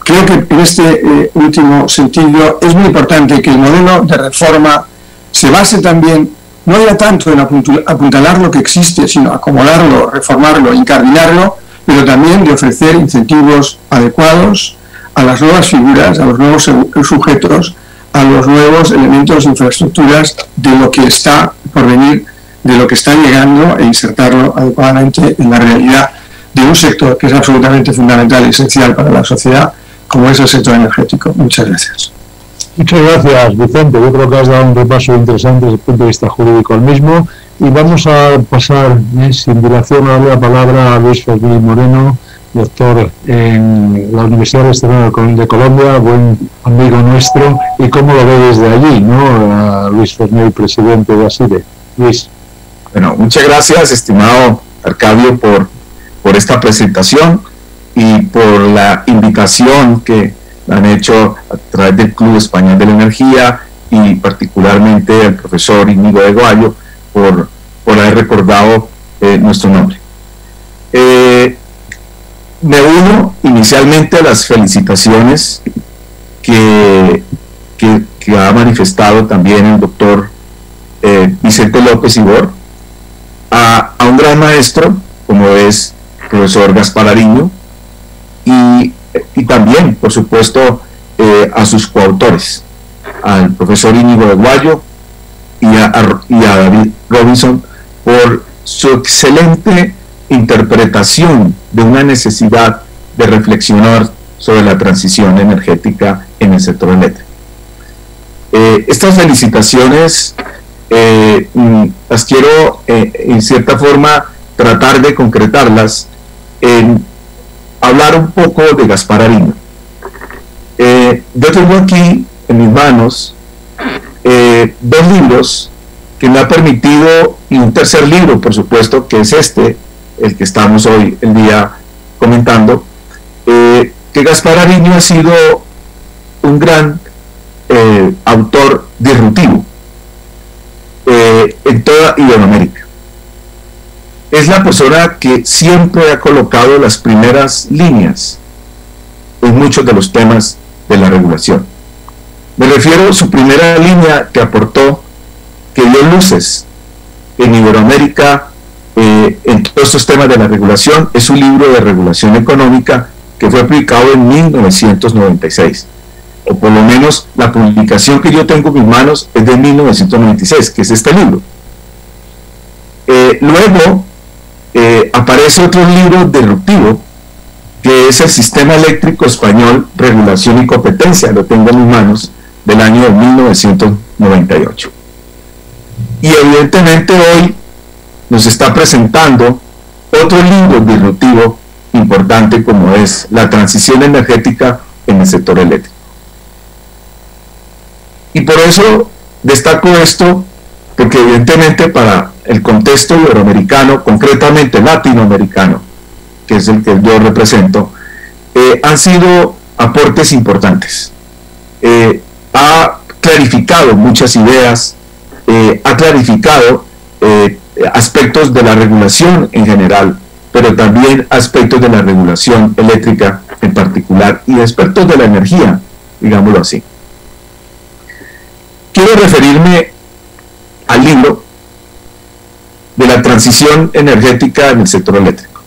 creo que en este último sentido es muy importante que el modelo de reforma se base también, no ya tanto en apuntalar lo que existe, sino acomodarlo, reformarlo, incardinarlo, pero también de ofrecer incentivos adecuados a las nuevas figuras, a los nuevos sujetos, a los nuevos elementos de infraestructuras de lo que está por venir, de lo que está llegando, e insertarlo adecuadamente en la realidad de un sector que es absolutamente fundamental y esencial para la sociedad, como es el sector energético. Muchas gracias. Muchas gracias, Vicente. Yo creo que has dado un repaso interesante desde el punto de vista jurídico al mismo. Y vamos a pasar, sin dilación, a darle la palabra a Luis Fermín Moreno, doctor en la Universidad External de Colombia, buen amigo nuestro, y cómo lo ve desde allí, ¿no? A Luis Fermín, presidente de ASIDE. Luis. Bueno, muchas gracias, estimado Arcadio, por esta presentación y por la invitación que han hecho a través del Club Español de la Energía y particularmente al profesor Íñigo de Guayo por haber recordado nuestro nombre. Me uno inicialmente a las felicitaciones que ha manifestado también el doctor Vicente López Ibor a un gran maestro como es el profesor Gaspar Ariño y también, por supuesto, a sus coautores, al profesor Íñigo de Guayo y a David Robinson, por su excelente interpretación de una necesidad de reflexionar sobre la transición energética en el sector eléctrico. Estas felicitaciones las quiero, en cierta forma, tratar de concretarlas en hablar un poco de Gaspar Ariño. Yo tengo aquí en mis manos dos libros que me ha permitido, y un tercer libro, por supuesto, que es el que estamos hoy el día comentando, que Gaspar Ariño ha sido un gran autor disruptivo en toda Iberoamérica. Es la persona que siempre ha colocado las primeras líneas en muchos de los temas de la regulación. Me refiero a su primera línea que aportó, que dio luces en Iberoamérica en todos estos temas de la regulación. Es un libro de regulación económica que fue publicado en 1996, o por lo menos la publicación que yo tengo en mis manos es de 1996, que es este libro. Luego aparece otro libro disruptivo, que es el Sistema Eléctrico Español, Regulación y Competencia, lo tengo en mis manos, del año 1998. Y evidentemente hoy nos está presentando otro libro disruptivo importante, como es la transición energética en el sector eléctrico. Y por eso destaco esto, porque evidentemente para el contexto iberoamericano, concretamente latinoamericano, que es el que yo represento, han sido aportes importantes. Ha clarificado muchas ideas, ha clarificado aspectos de la regulación en general, pero también aspectos de la regulación eléctrica en particular y aspectos de la energía, digámoslo así. Quiero referirme al libro de la transición energética en el sector eléctrico.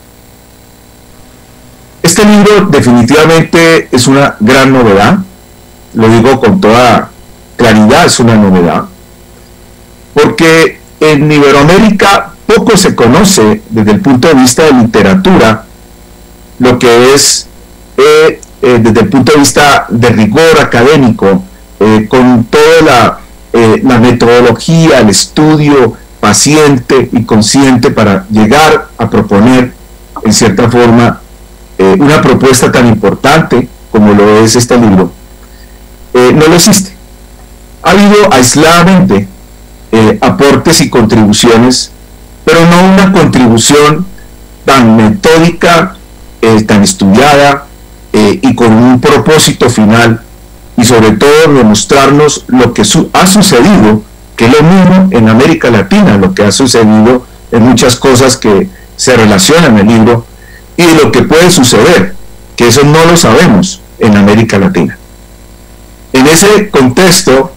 Este libro definitivamente es una gran novedad, lo digo con toda claridad, es una novedad, porque en Iberoamérica poco se conoce desde el punto de vista de literatura lo que es desde el punto de vista de rigor académico, con toda la metodología, el estudio paciente y consciente para llegar a proponer en cierta forma una propuesta tan importante como lo es este libro. No lo existe. Ha habido aisladamente aportes y contribuciones, pero no una contribución tan metódica, tan estudiada y con un propósito final, y sobre todo demostrarnos lo que ha sucedido, que es lo mismo en América Latina, lo que ha sucedido en muchas cosas que se relacionan en el libro, y lo que puede suceder, que eso no lo sabemos en América Latina. En ese contexto,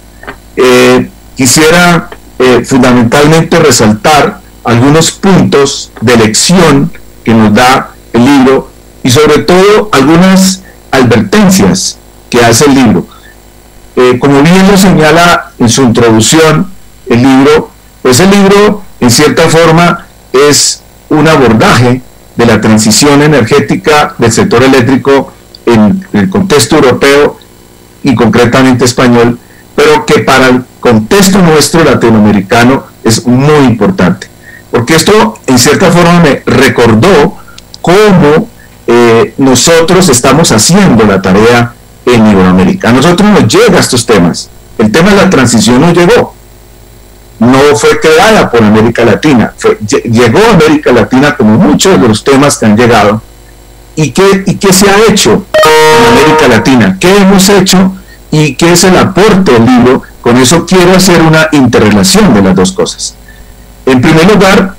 quisiera fundamentalmente resaltar algunos puntos de lección que nos da el libro y sobre todo algunas advertencias que hace el libro. Como bien lo señala en su introducción el libro, pues el libro en cierta forma es un abordaje de la transición energética del sector eléctrico en el contexto europeo y concretamente español, pero que para el contexto nuestro latinoamericano es muy importante, porque esto en cierta forma me recordó cómo nosotros estamos haciendo la tarea en Iberoamérica. A nosotros nos llega estos temas. El tema de la transición nos llegó. No fue creada por América Latina, llegó a América Latina como muchos de los temas que han llegado. ¿Y qué se ha hecho en América Latina? ¿Qué hemos hecho y qué es el aporte del libro? Con eso quiero hacer una interrelación de las dos cosas. En primer lugar,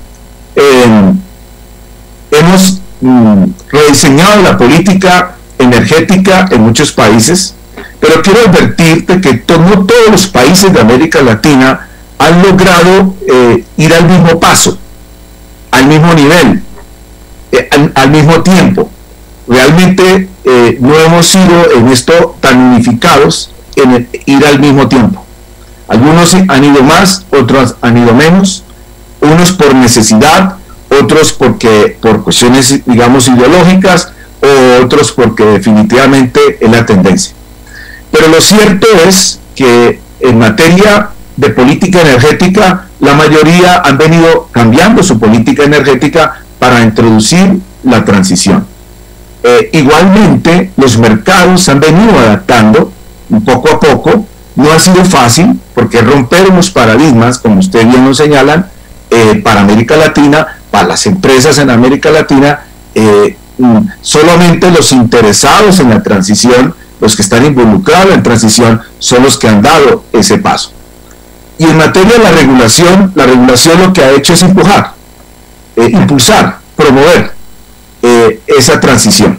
hemos rediseñado la política energética en muchos países, pero quiero advertirte que no todos los países de América Latina han logrado ir al mismo paso, al mismo nivel, al mismo tiempo. Realmente no hemos sido en esto tan unificados en ir al mismo tiempo. Algunos han ido más, otros han ido menos, unos por necesidad, otros por cuestiones, digamos, ideológicas, o otros porque definitivamente es la tendencia. Pero lo cierto es que en materia de política energética, la mayoría han venido cambiando su política energética para introducir la transición. Igualmente, los mercados han venido adaptando poco a poco. No ha sido fácil, porque romper unos paradigmas, como ustedes bien lo señalan, para América Latina, para las empresas en América Latina, solamente los interesados en la transición, los que están involucrados en transición, son los que han dado ese paso. Y en materia de la regulación lo que ha hecho es impulsar, promover esa transición.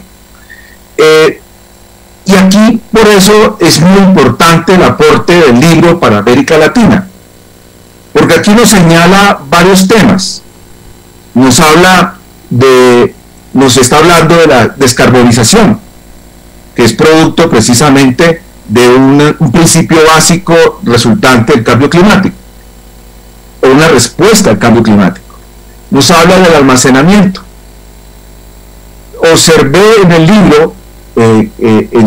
Y aquí, por eso, es muy importante el aporte del libro para América Latina, porque aquí nos señala varios temas. Nos está hablando de la descarbonización, que es producto precisamente de un principio básico resultante del cambio climático, o una respuesta al cambio climático. Nos habla del almacenamiento. Observé en el libro, en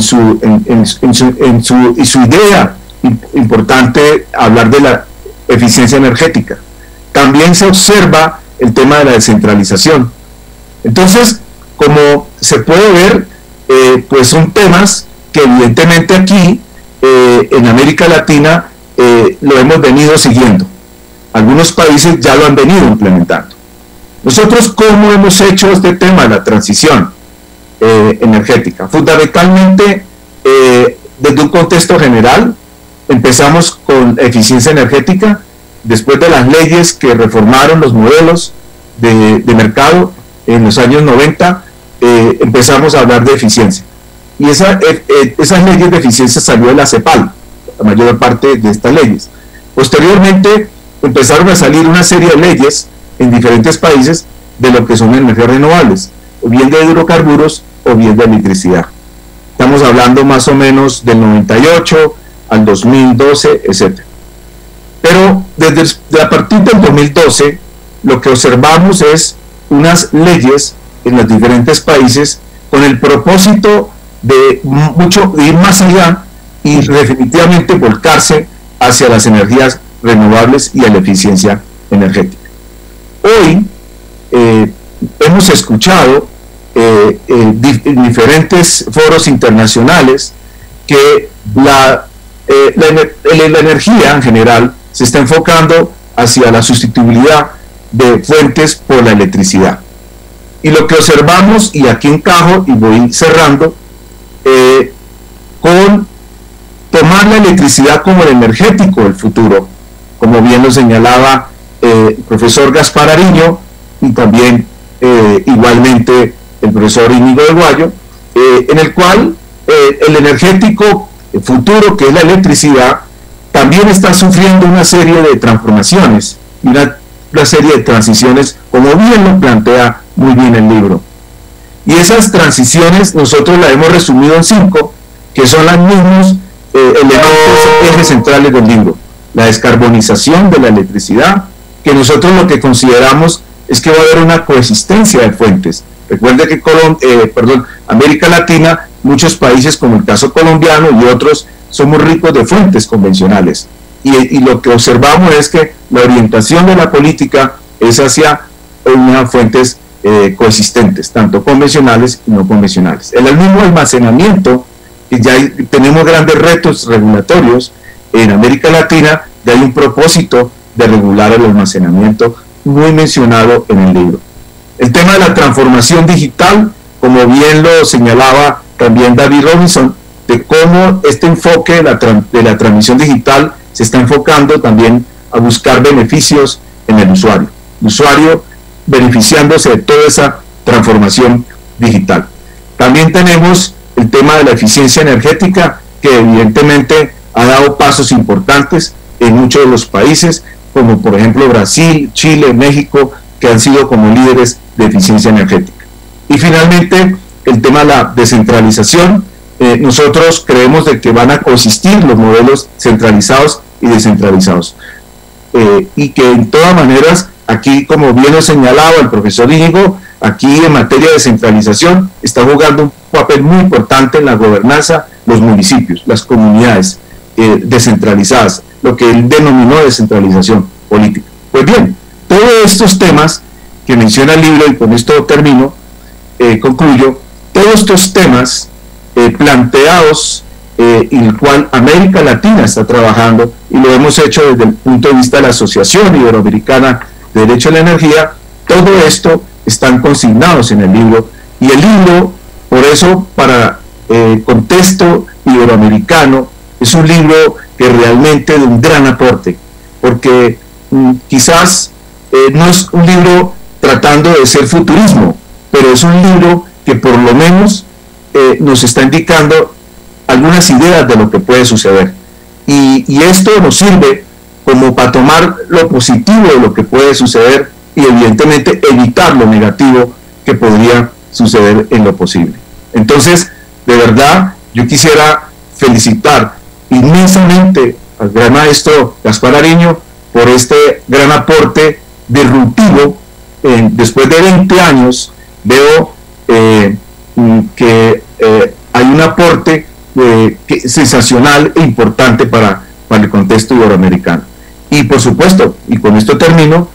su idea importante, hablar de la eficiencia energética. También se observa el tema de la descentralización. Entonces, como se puede ver, pues son temas que evidentemente aquí en América Latina lo hemos venido siguiendo. Algunos países ya lo han venido implementando. Nosotros, ¿cómo hemos hecho este tema de la transición energética? Fundamentalmente, desde un contexto general, empezamos con eficiencia energética, después de las leyes que reformaron los modelos de mercado en los años 90, empezamos a hablar de eficiencia. Y esas leyes de eficiencia salió de la CEPAL, la mayor parte de estas leyes. Posteriormente empezaron a salir una serie de leyes en diferentes países de lo que son energías renovables, o bien de hidrocarburos o bien de electricidad. Estamos hablando más o menos del 98 al 2012, etc. Pero a partir del 2012, lo que observamos es unas leyes en los diferentes países con el propósito de ir más allá y definitivamente volcarse hacia las energías renovables y a la eficiencia energética. Hoy hemos escuchado en diferentes foros internacionales que la energía en general se está enfocando hacia la sustituibilidad de fuentes por la electricidad. Y lo que observamos, y aquí encajo y voy cerrando, con tomar la electricidad como el energético del futuro, como bien lo señalaba el profesor Gaspar Ariño y también igualmente el profesor Íñigo de Guayo, en el cual el energético futuro, que es la electricidad, también está sufriendo una serie de transformaciones y una serie de transiciones, como bien lo plantea muy bien el libro. Y esas transiciones nosotros las hemos resumido en 5, que son los mismos elementos, ejes centrales del libro. La descarbonización de la electricidad, que nosotros lo que consideramos es que va a haber una coexistencia de fuentes. Recuerde que América Latina, muchos países como el caso colombiano y otros, somos ricos de fuentes convencionales. Y lo que observamos es que la orientación de la política es hacia unas fuentes coexistentes, tanto convencionales y no convencionales. El mismo almacenamiento, que ya tenemos grandes retos regulatorios en América Latina, y hay un propósito de regular el almacenamiento muy mencionado en el libro. El tema de la transformación digital, como bien lo señalaba también David Robinson, de cómo este enfoque de la transmisión digital se está enfocando también a buscar beneficios en el usuario beneficiándose de toda esa transformación digital. También tenemos el tema de la eficiencia energética, que evidentemente ha dado pasos importantes en muchos de los países, como por ejemplo Brasil, Chile, México, que han sido como líderes de eficiencia energética. Y finalmente, el tema de la descentralización. Nosotros creemos de que van a coexistir los modelos centralizados y descentralizados. Y que en todas maneras, aquí, como bien lo señalaba el profesor Íñigo, aquí en materia de descentralización está jugando un papel muy importante en la gobernanza los municipios, las comunidades descentralizadas, lo que él denominó descentralización política. Pues bien, todos estos temas que menciona el libro, y con esto termino, concluyo, todos estos temas planteados en el cual América Latina está trabajando, y lo hemos hecho desde el punto de vista de la Asociación Iberoamericana de Derecho a la Energía, todo esto están consignados en el libro, y el libro, por eso, para contexto iberoamericano, es un libro que realmente de un gran aporte, porque quizás no es un libro tratando de ser futurismo, pero es un libro que por lo menos nos está indicando algunas ideas de lo que puede suceder, y esto nos sirve como para tomar lo positivo de lo que puede suceder y evidentemente evitar lo negativo que podría suceder en lo posible. Entonces, de verdad, yo quisiera felicitar inmensamente al gran maestro Gaspar Ariño por este gran aporte disruptivo. Después de 20 años veo que hay un aporte sensacional e importante para el contexto iberoamericano. Y por supuesto, y con esto termino,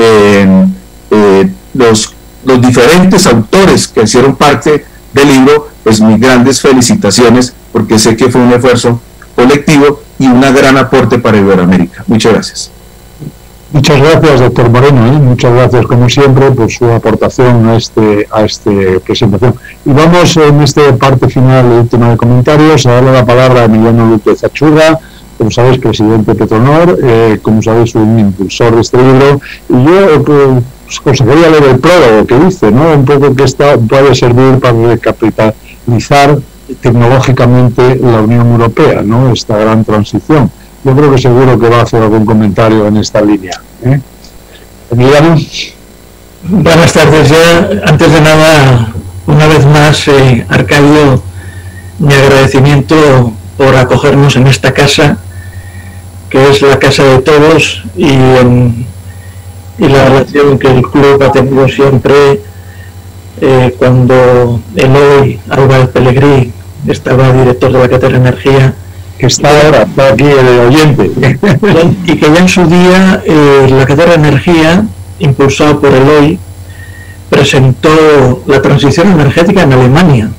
los diferentes autores que hicieron parte del libro, pues mis grandes felicitaciones, porque sé que fue un esfuerzo colectivo y un gran aporte para Iberoamérica. Muchas gracias. Muchas gracias, doctor Moreno, muchas gracias como siempre por su aportación a esta presentación. Y vamos en esta parte final, última de comentarios, a darle la palabra a Emiliano López Achuga, como sabéis, presidente de Petronor, como sabéis, un impulsor de este libro, y yo conseguiría leer el prólogo que dice, ¿no? Un poco que puede servir para recapitalizar tecnológicamente la Unión Europea, ¿no? Esta gran transición. Yo creo que seguro que va a hacer algún comentario en esta línea. Emiliano. Buenas tardes. Ya, antes de nada, una vez más, Arcadio, mi agradecimiento por acogernos en esta casa, que es la casa de todos, y la relación que el club ha tenido siempre cuando Eloy Álvarez Pellegrí estaba director de la Cátedra de Energía, que está aquí el oyente, y que ya en su día la Cátedra de Energía, impulsada por Eloy, presentó la transición energética en Alemania,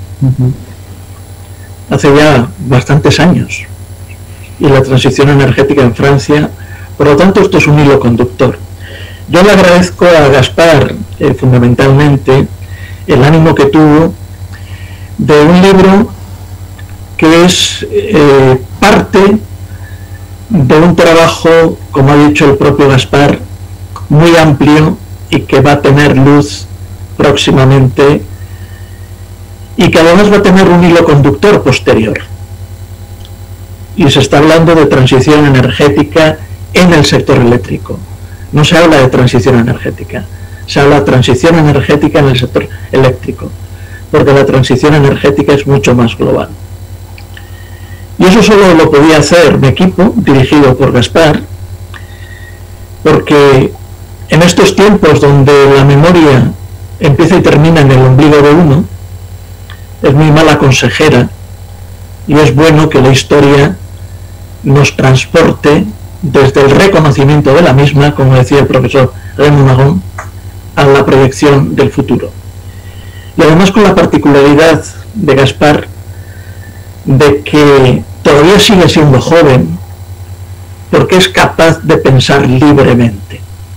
hace ya bastantes años, y la transición energética en Francia. Por lo tanto, esto es un hilo conductor. Yo le agradezco a Gaspar fundamentalmente el ánimo que tuvo de un libro que es parte de un trabajo, como ha dicho el propio Gaspar, muy amplio y que va a tener luz próximamente y que además va a tener un hilo conductor posterior. Y se está hablando de transición energética en el sector eléctrico. No se habla de transición energética, se habla de transición energética en el sector eléctrico, porque la transición energética es mucho más global. Y eso solo lo podía hacer mi equipo, dirigido por Gaspar, porque en estos tiempos donde la memoria empieza y termina en el ombligo de uno, es muy mala consejera, y es bueno que la historia nos transporte desde el reconocimiento de la misma, como decía el profesor Raymond Aron, a la proyección del futuro. Y además con la particularidad de Gaspar de que todavía sigue siendo joven porque es capaz de pensar libremente.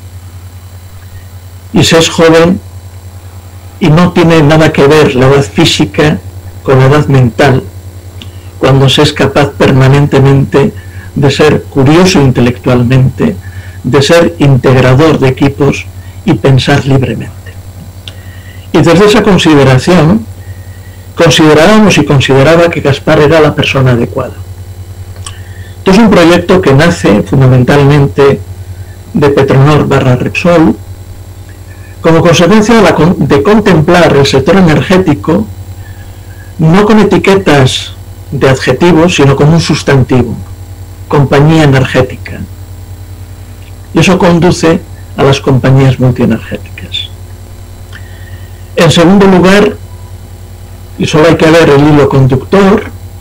Y se es joven y no tiene nada que ver la edad física con la edad mental, cuando se es capaz permanentemente de ser curioso intelectualmente, de ser integrador de equipos y pensar libremente. Y desde esa consideración, considerábamos y consideraba que Gaspar era la persona adecuada. Esto es un proyecto que nace fundamentalmente de Petronor / Repsol, como consecuencia de contemplar el sector energético no con etiquetas de adjetivos, sino con un sustantivo: compañía energética. Y eso conduce a las compañías multienergéticas. En segundo lugar, y solo hay que ver el hilo conductor,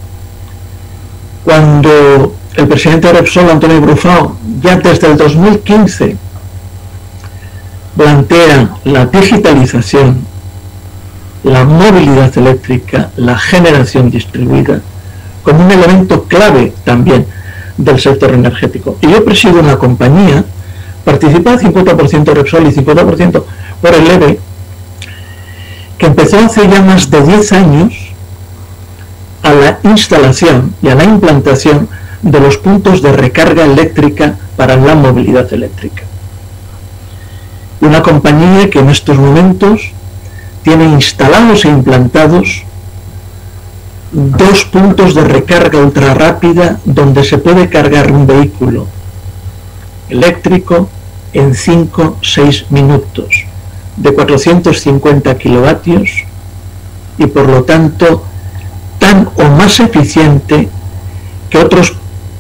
cuando el presidente de Repsol, Antonio Brufau, ya desde el 2015 plantea la digitalización, la movilidad eléctrica, la generación distribuida, como un elemento clave también del sector energético. Y yo presido una compañía, participa 50% Repsol y 50% por el EVE, que empezó hace ya más de 10 años a la instalación y a la implantación de los puntos de recarga eléctrica para la movilidad eléctrica. Una compañía que en estos momentos tiene instalados e implantados 2 puntos de recarga ultra rápida donde se puede cargar un vehículo eléctrico en 5-6 minutos, de 450 kilovatios, y por lo tanto tan o más eficiente que otras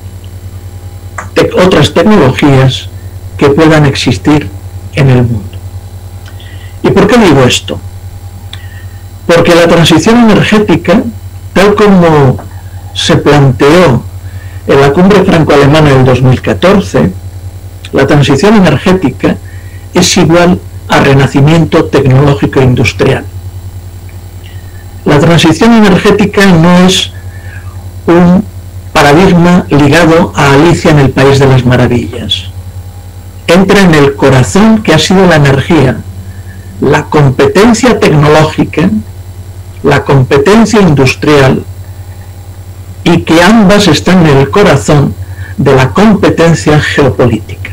tecnologías que puedan existir en el mundo. ¿Y por qué digo esto? Porque la transición energética, tal como se planteó en la cumbre franco-alemana del 2014, la transición energética es igual a renacimiento tecnológico e industrial. La transición energética no es un paradigma ligado a Alicia en el País de las Maravillas. Entra en el corazón que ha sido la energía, la competencia tecnológica, la competencia industrial, y que ambas están en el corazón de la competencia geopolítica.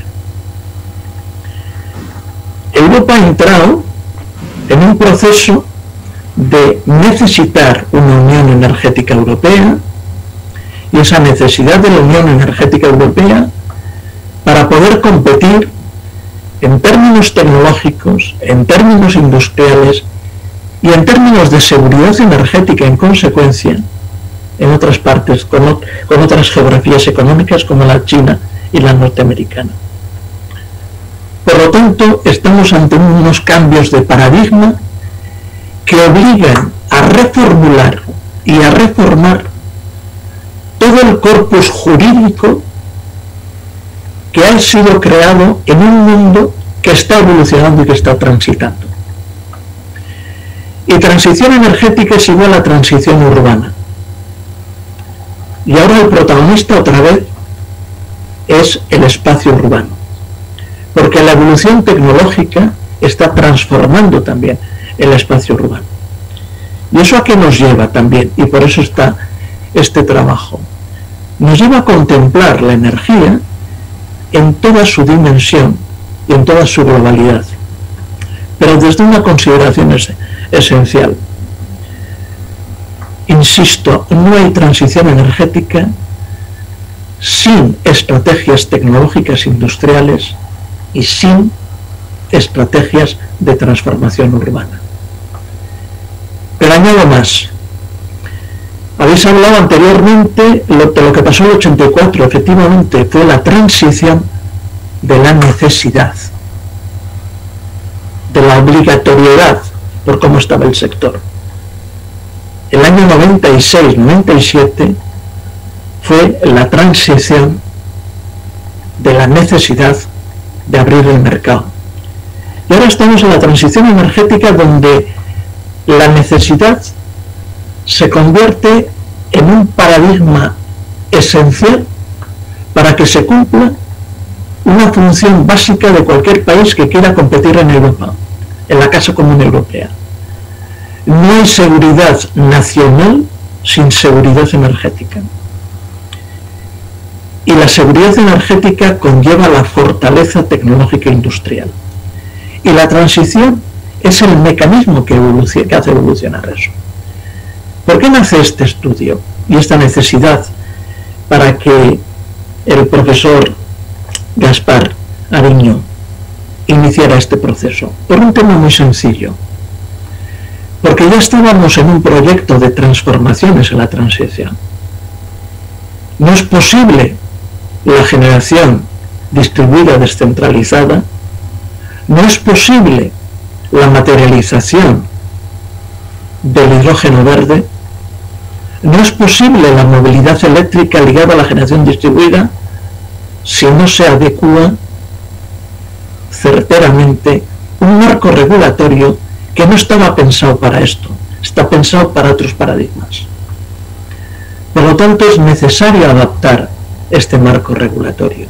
Europa ha entrado en un proceso de necesitar una Unión Energética Europea, y esa necesidad de la Unión Energética Europea para poder competir en términos tecnológicos, en términos industriales y en términos de seguridad energética en consecuencia en otras partes, con otras geografías económicas como la china y la norteamericana. Por lo tanto, estamos ante unos cambios de paradigma que obligan a reformular y a reformar todo el corpus jurídico que ha sido creado en un mundo que está evolucionando y que está transitando. Y transición energética es igual a transición urbana. Y ahora el protagonista otra vez es el espacio urbano, porque la evolución tecnológica está transformando también el espacio urbano. ¿Y eso a qué nos lleva también? Y por eso está este trabajo. Nos lleva a contemplar la energía en toda su dimensión y en toda su globalidad, pero desde una consideración esencial. insisto, no hay transición energética sin estrategias tecnológicas industriales y sin estrategias de transformación urbana. Pero añado más. Habéis hablado anteriormente de lo que pasó en el 84, efectivamente fue la transición de la necesidad, de la obligatoriedad, por cómo estaba el sector. El año 96-97 fue la transición de la necesidad de abrir el mercado. Y ahora estamos en la transición energética, donde la necesidad se convierte en un paradigma esencial para que se cumpla una función básica de cualquier país que quiera competir en Europa, en la Casa Común Europea. No hay seguridad nacional sin seguridad energética. Y la seguridad energética conlleva la fortaleza tecnológica e industrial. Y la transición es el mecanismo que hace evolucionar eso. ¿Por qué nace este estudio y esta necesidad para que el profesor Gaspar Ariño iniciara este proceso? Por un tema muy sencillo. Porque ya estábamos en un proyecto de transformaciones en la transición. No es posible la generación distribuida descentralizada, no es posible la materialización del hidrógeno verde, no es posible la movilidad eléctrica ligada a la generación distribuida si no se adecúa certeramente un marco regulatorio que no estaba pensado para esto, está pensado para otros paradigmas. Por lo tanto, es necesario adaptar este marco regulatorio.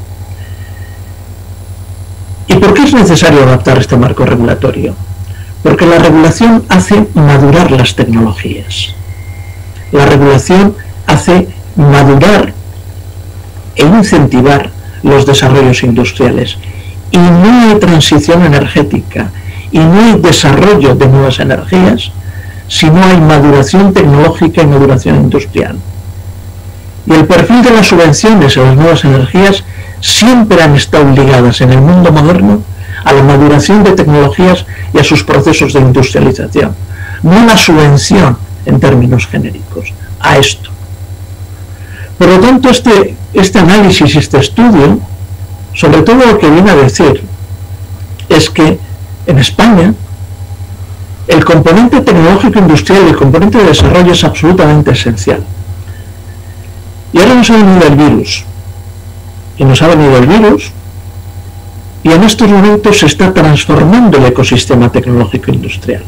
¿Y por qué es necesario adaptar este marco regulatorio? Porque la regulación hace madurar las tecnologías. La regulación hace madurar e incentivar los desarrollos industriales. Y no hay transición energética y no hay desarrollo de nuevas energías si no hay maduración tecnológica y maduración industrial. Y el perfil de las subvenciones a las nuevas energías siempre han estado ligadas en el mundo moderno a la maduración de tecnologías y a sus procesos de industrialización. No a la subvención en términos genéricos, a esto. Por lo tanto, este análisis, este estudio, sobre todo lo que viene a decir es que en España el componente tecnológico industrial y el componente de desarrollo es absolutamente esencial. Y ahora nos ha venido el virus. Y nos ha venido el virus, y en estos momentos se está transformando el ecosistema tecnológico industrial.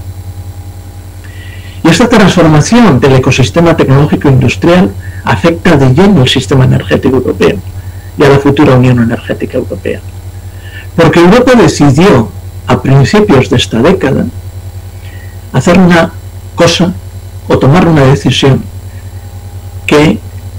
Y esta transformación del ecosistema tecnológico industrial afecta de lleno el sistema energético europeo y a la futura Unión Energética Europea. Porque Europa decidió, a principios de esta década, hacer una cosa o tomar una decisión que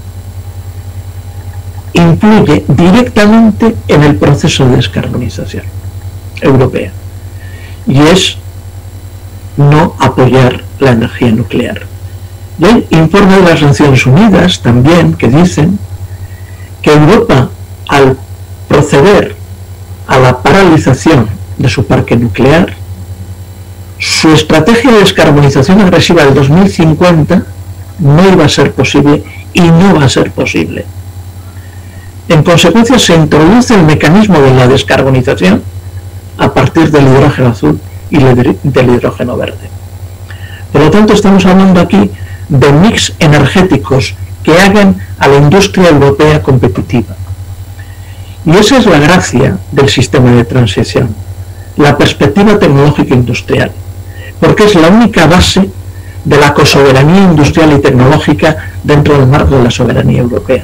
influye directamente en el proceso de descarbonización europea, y es no apoyar la energía nuclear. Y hay informes de las Naciones Unidas también que dicen que Europa, al proceder a la paralización de su parque nuclear, su estrategia de descarbonización agresiva del 2050 no iba a ser posible y no va a ser posible. En consecuencia, se introduce el mecanismo de la descarbonización a partir del hidrógeno azul y del hidrógeno verde. Por lo tanto, estamos hablando aquí de mix energéticos que hagan a la industria europea competitiva. Y esa es la gracia del sistema de transición, la perspectiva tecnológica industrial, porque es la única base de la cosoberanía industrial y tecnológica dentro del marco de la soberanía europea.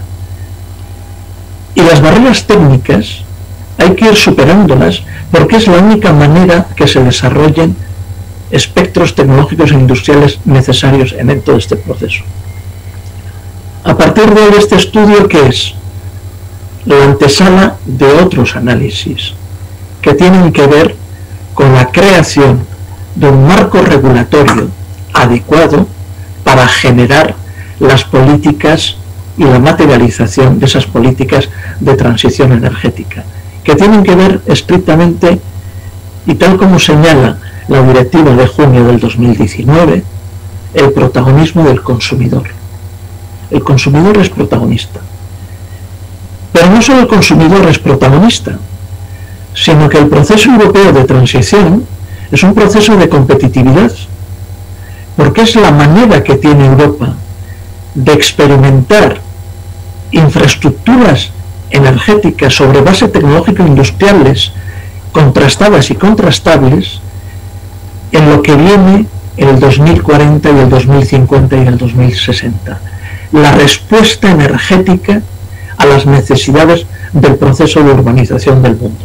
Y las barreras técnicas hay que ir superándolas, porque es la única manera que se desarrollen espectros tecnológicos e industriales necesarios en todo este proceso. A partir de este estudio, ¿qué es? La antesala de otros análisis que tienen que ver con la creación de un marco regulatorio adecuado para generar las políticas y la materialización de esas políticas de transición energética, que tienen que ver estrictamente, y tal como señala la directiva de junio del 2019, el protagonismo del consumidor. El consumidor es protagonista. Pero no solo el consumidor es protagonista, sino que el proceso europeo de transición es un proceso de competitividad, porque es la manera que tiene Europa de experimentar infraestructuras energéticas sobre base tecnológico-industriales contrastadas y contrastables en lo que viene en el 2040 y el 2050 y el 2060. La respuesta energética a las necesidades del proceso de urbanización del mundo.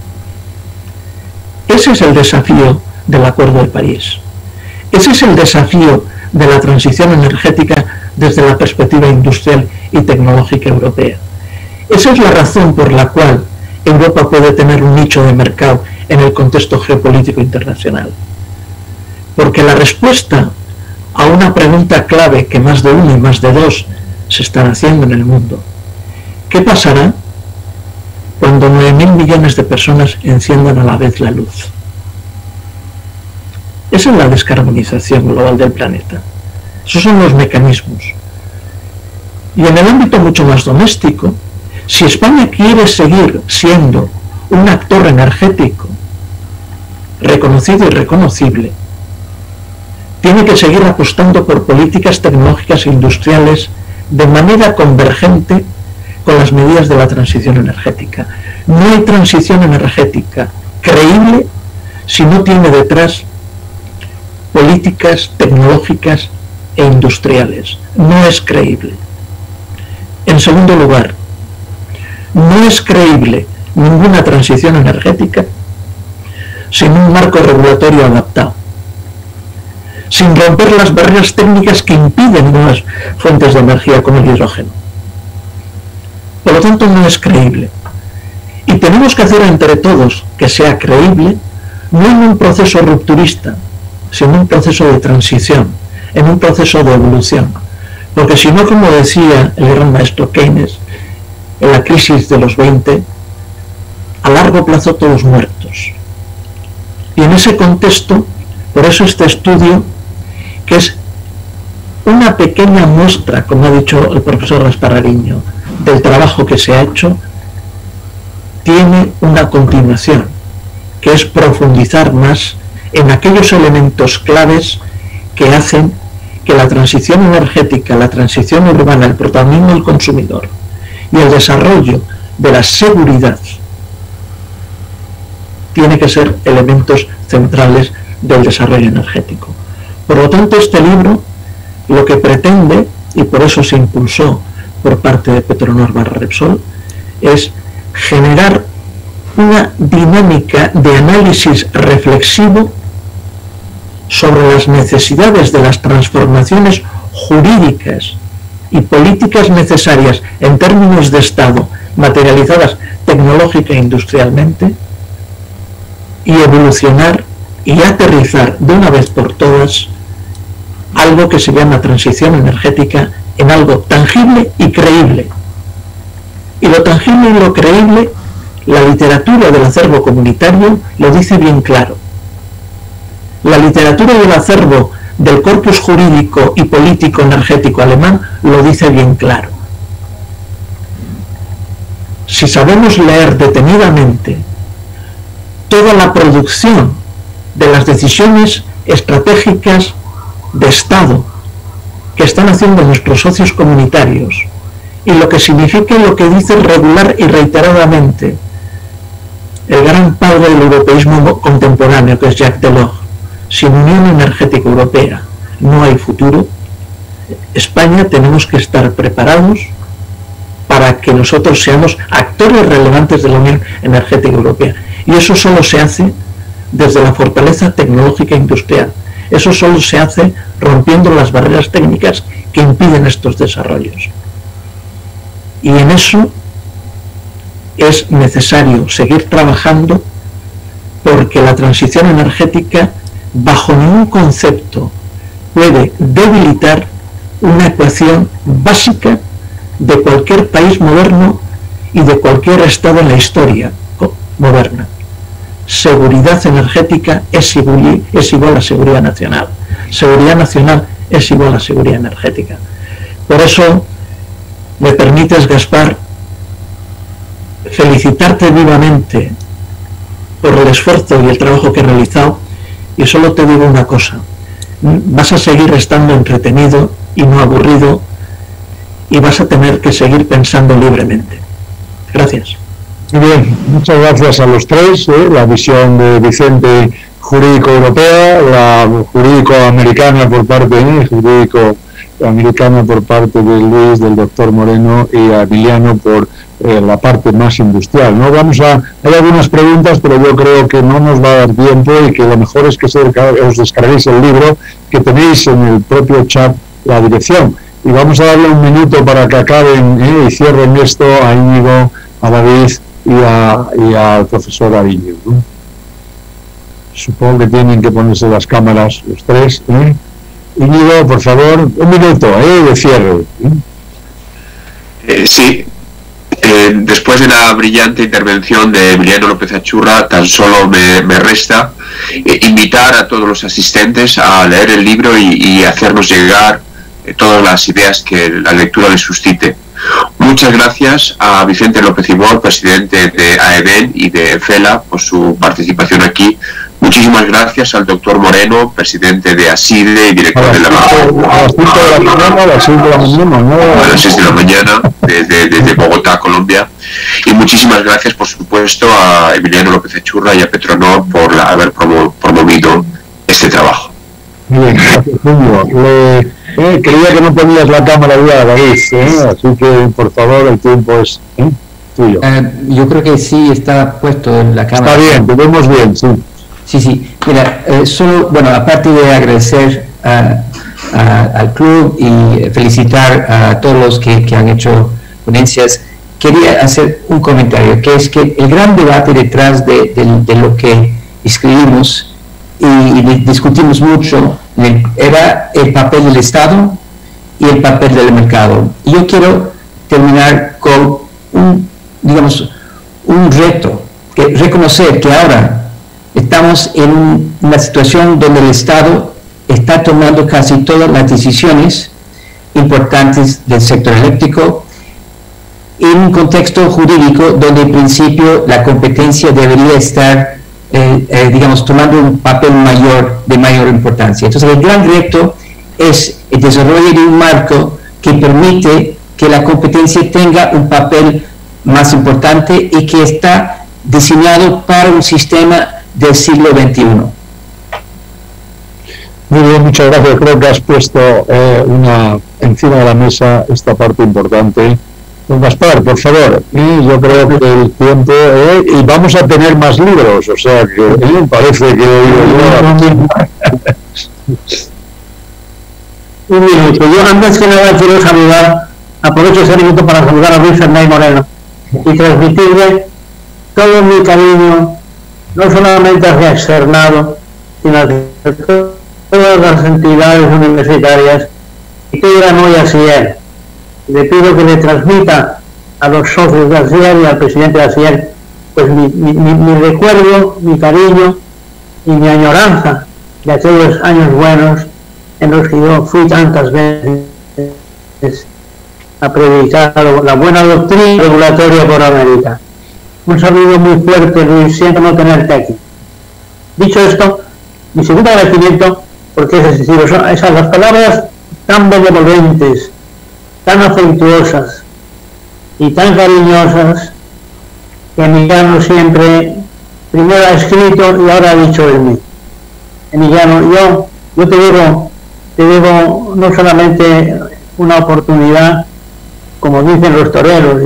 Ese es el desafío del Acuerdo de París. Ese es el desafío de la transición energética desde la perspectiva industrial y tecnológica europea. Esa es la razón por la cual Europa puede tener un nicho de mercado en el contexto geopolítico internacional. Porque la respuesta a una pregunta clave que más de uno y más de dos se están haciendo en el mundo: ¿qué pasará cuando 9.000 millones de personas enciendan a la vez la luz? Esa es la descarbonización global del planeta. Esos son los mecanismos. Y en el ámbito mucho más doméstico, si España quiere seguir siendo un actor energético reconocido y reconocible, tiene que seguir apostando por políticas tecnológicas e industriales de manera convergente con las medidas de la transición energética. No hay transición energética creíble si no tiene detrás políticas tecnológicas e industriales. No es creíble. En segundo lugar, no es creíble ninguna transición energética sin un marco regulatorio adaptado, sin romper las barreras técnicas que impiden nuevas fuentes de energía como el hidrógeno. Por lo tanto, no es creíble. Y tenemos que hacer entre todos que sea creíble, no en un proceso rupturista, sino en un proceso de transición, en un proceso de evolución. Porque si no, como decía el gran maestro Keynes, en la crisis de los 20, a largo plazo todos muertos. Y en ese contexto, por eso este estudio, que es una pequeña muestra, como ha dicho el profesor Gasparariño, del trabajo que se ha hecho, tiene una continuación, que es profundizar más en aquellos elementos claves que hacen que la transición energética, la transición urbana, el protagonismo del consumidor y el desarrollo de la seguridad tiene que ser elementos centrales del desarrollo energético. Por lo tanto, este libro lo que pretende, y por eso se impulsó por parte de Petronor Barra Repsol, es generar una dinámica de análisis reflexivo sobre las necesidades de las transformaciones jurídicas y políticas necesarias en términos de Estado, materializadas tecnológica e industrialmente, y evolucionar y aterrizar de una vez por todas algo que se llama transición energética en algo tangible y creíble. Y lo tangible y lo creíble, la literatura del acervo comunitario lo dice bien claro. La literatura del acervo del corpus jurídico y político energético alemán lo dice bien claro. Si sabemos leer detenidamente toda la producción de las decisiones estratégicas de Estado que están haciendo nuestros socios comunitarios y lo que significa lo que dice regular y reiteradamente el gran padre del europeísmo contemporáneo, que es Jacques Delors: sin Unión Energética Europea no hay futuro. España tenemos que estar preparados para que nosotros seamos actores relevantes de la Unión Energética Europea. Y eso solo se hace desde la fortaleza tecnológica e industrial. Eso solo se hace rompiendo las barreras técnicas que impiden estos desarrollos. Y en eso es necesario seguir trabajando, porque la transición energética bajo ningún concepto puede debilitar una ecuación básica de cualquier país moderno y de cualquier estado en la historia moderna. Seguridad energética es igual a seguridad nacional. Seguridad nacional es igual a seguridad energética. Por eso, me permites, Gaspar, felicitarte vivamente por el esfuerzo y el trabajo que he realizado, y solo te digo una cosa: vas a seguir estando entretenido y no aburrido, y vas a tener que seguir pensando libremente. Gracias. Muy bien, muchas gracias a los tres. La visión de Vicente, jurídico europea, la jurídico americana por parte de Luis, del doctor Moreno, y a Emiliano por la parte más industrial, ¿no? Hay algunas preguntas, pero yo creo que no nos va a dar tiempo, y que lo mejor es que os descarguéis el libro, que tenéis en el propio chat la dirección. Y vamos a darle un minuto para que acaben y cierren esto a Íñigo, a David y al profesor Ariño, ¿no? Supongo que tienen que ponerse las cámaras los tres. Íñigo, por favor, un minuto de cierre. Sí. Después de la brillante intervención de Emiliano López Achurra, tan solo me resta invitar a todos los asistentes a leer el libro y hacernos llegar todas las ideas que la lectura les suscite. Muchas gracias a Vicente López Ibor, presidente de AEDEN y de FELA, por su participación aquí. Muchísimas gracias al doctor Moreno, presidente de ASIDE y director de la... A las 5 de la mañana, a las 6 de la mañana, ¿no? A las 6 de la mañana, desde Bogotá, Colombia. Y muchísimas gracias, por supuesto, a Emiliano López Achurra y a Petronor por haber promovido este trabajo. Bien, gracias, Julio. Creía que no ponías la cámara ya, David, así que, por favor, el tiempo es tuyo. Yo creo que sí está puesto en la cámara. Está bien, te vemos bien, sí. Sí. Mira, solo, bueno, aparte de agradecer al club y felicitar a todos los que han hecho ponencias, quería hacer un comentario, que es que el gran debate detrás de lo que escribimos y discutimos mucho era el papel del Estado y el papel del mercado. Y yo quiero terminar con un reto, que reconocer que ahora estamos en una situación donde el Estado está tomando casi todas las decisiones importantes del sector eléctrico, en un contexto jurídico donde en principio la competencia debería estar tomando un papel de mayor importancia. Entonces el gran reto es el desarrollo de un marco que permite que la competencia tenga un papel más importante y que está diseñado para un sistema del siglo XXI. Muy bien, muchas gracias. Creo que has puesto encima de la mesa esta parte importante. Don Gaspar, por favor, yo creo que el tiempo, y vamos a tener más libros, o sea que parece que un minuto. Yo antes que nada quiero aprovecho ese minuto para saludar a Luis Fernández Moreno y transmitirle todo mi cariño, no solamente hacia Externado, sino hacia todas las entidades universitarias, y que eran hoy así él. Le pido que le transmita a los socios de ASIER y al presidente de ASIER pues mi recuerdo, mi cariño y mi añoranza de aquellos años buenos en los que yo fui tantas veces a predicar la buena doctrina regulatoria por América. Un saludo muy fuerte, Luis, siento no tenerte aquí. Dicho esto, mi segundo agradecimiento, porque es decir, esas las palabras tan benevolentes, tan afectuosas y tan cariñosas que Emiliano siempre primero ha escrito y ahora ha dicho de mí. Emiliano, yo te debo no solamente una oportunidad, como dicen los toreros,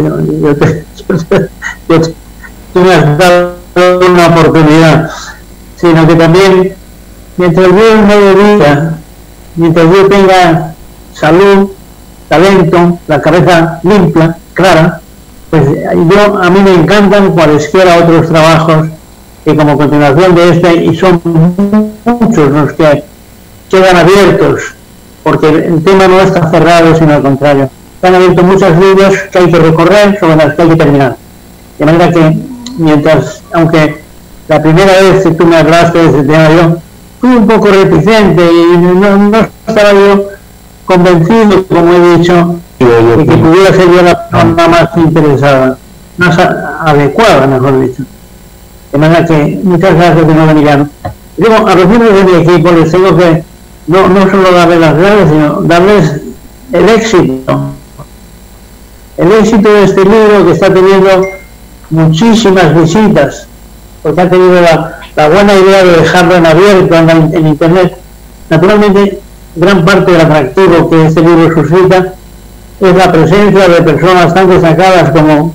tú me has dado una oportunidad, sino que también mientras yo me dedica, mientras yo tenga salud, talento, la cabeza limpia, clara, pues a mí me encantan cualesquiera otros trabajos que como continuación de y son muchos los que quedan abiertos porque el tema no está cerrado, sino al contrario. Se han abierto muchas líneas que hay que recorrer, sobre las que hay que terminar. De manera que, aunque la primera vez que tú me hablaste de ese tema, yo fui un poco reticente y no estaba yo convencido, como he dicho, de que pudiera ser yo la persona más interesada, más adecuada, mejor dicho. De manera que muchas gracias de nuevo, Emiliano. Digo, a los miembros de mi equipo les tengo que no solo darles las gracias, sino darles el éxito. El éxito de este libro, que está teniendo muchísimas visitas, porque ha tenido la buena idea de dejarlo en abierto en Internet. Naturalmente, gran parte del atractivo que este libro suscita es la presencia de personas tan destacadas como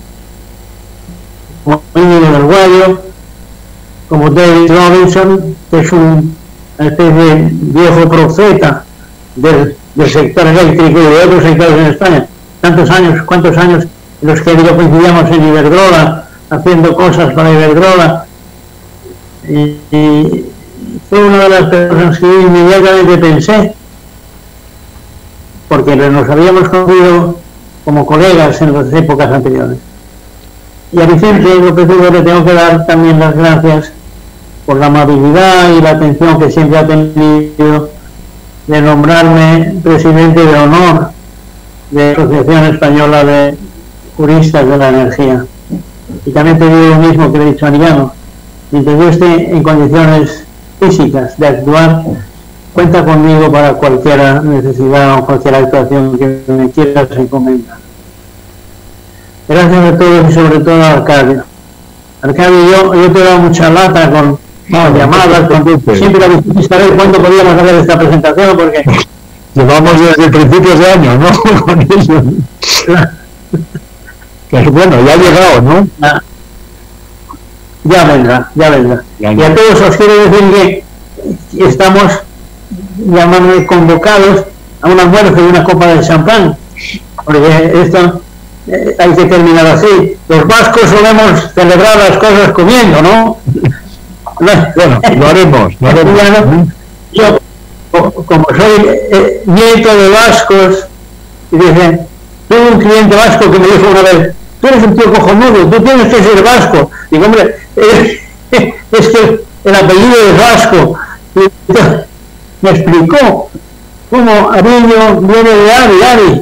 Íñigo del Guayo, como David Robinson, que es una especie de viejo profeta del sector eléctrico y de otros sectores en España. ¿Cuántos años en los que coincidíamos en Iberdrola, haciendo cosas para Iberdrola? Y fue una de las personas que inmediatamente pensé, porque nos habíamos conocido como colegas en las épocas anteriores. Y a Vicente López Hugo le tengo que dar también las gracias por la amabilidad y la atención que siempre ha tenido de nombrarme presidente de honor de la Asociación Española de Juristas de la Energía. Y también te digo lo mismo que le he dicho a Emiliano: mientras yo esté en condiciones físicas de actuar, cuenta conmigo para cualquier necesidad o cualquier actuación que me quieras encomendar. Gracias a todos y sobre todo a Arcadio. Arcadio, yo te he dado mucha lata con llamadas, siempre la visitaré cuándo podíamos hacer esta presentación, porque llevamos desde principios de año, ¿no? Con ellos. Pero bueno, ya ha llegado, ¿no? Ya vendrá. Y a todos os quiero decir que estamos convocados a un almuerzo y una copa de champán, porque esto hay que terminar así. Los vascos solemos celebrar las cosas comiendo, ¿no? Bueno, lo haremos. Yo, como soy nieto de vascos, y dicen, tuve un cliente vasco que me dijo una vez: tú eres un tío cojonudo, tú tienes que ser vasco. Digo, hombre, es que el apellido es vasco. Y me explicó cómo Ariño viene de Ari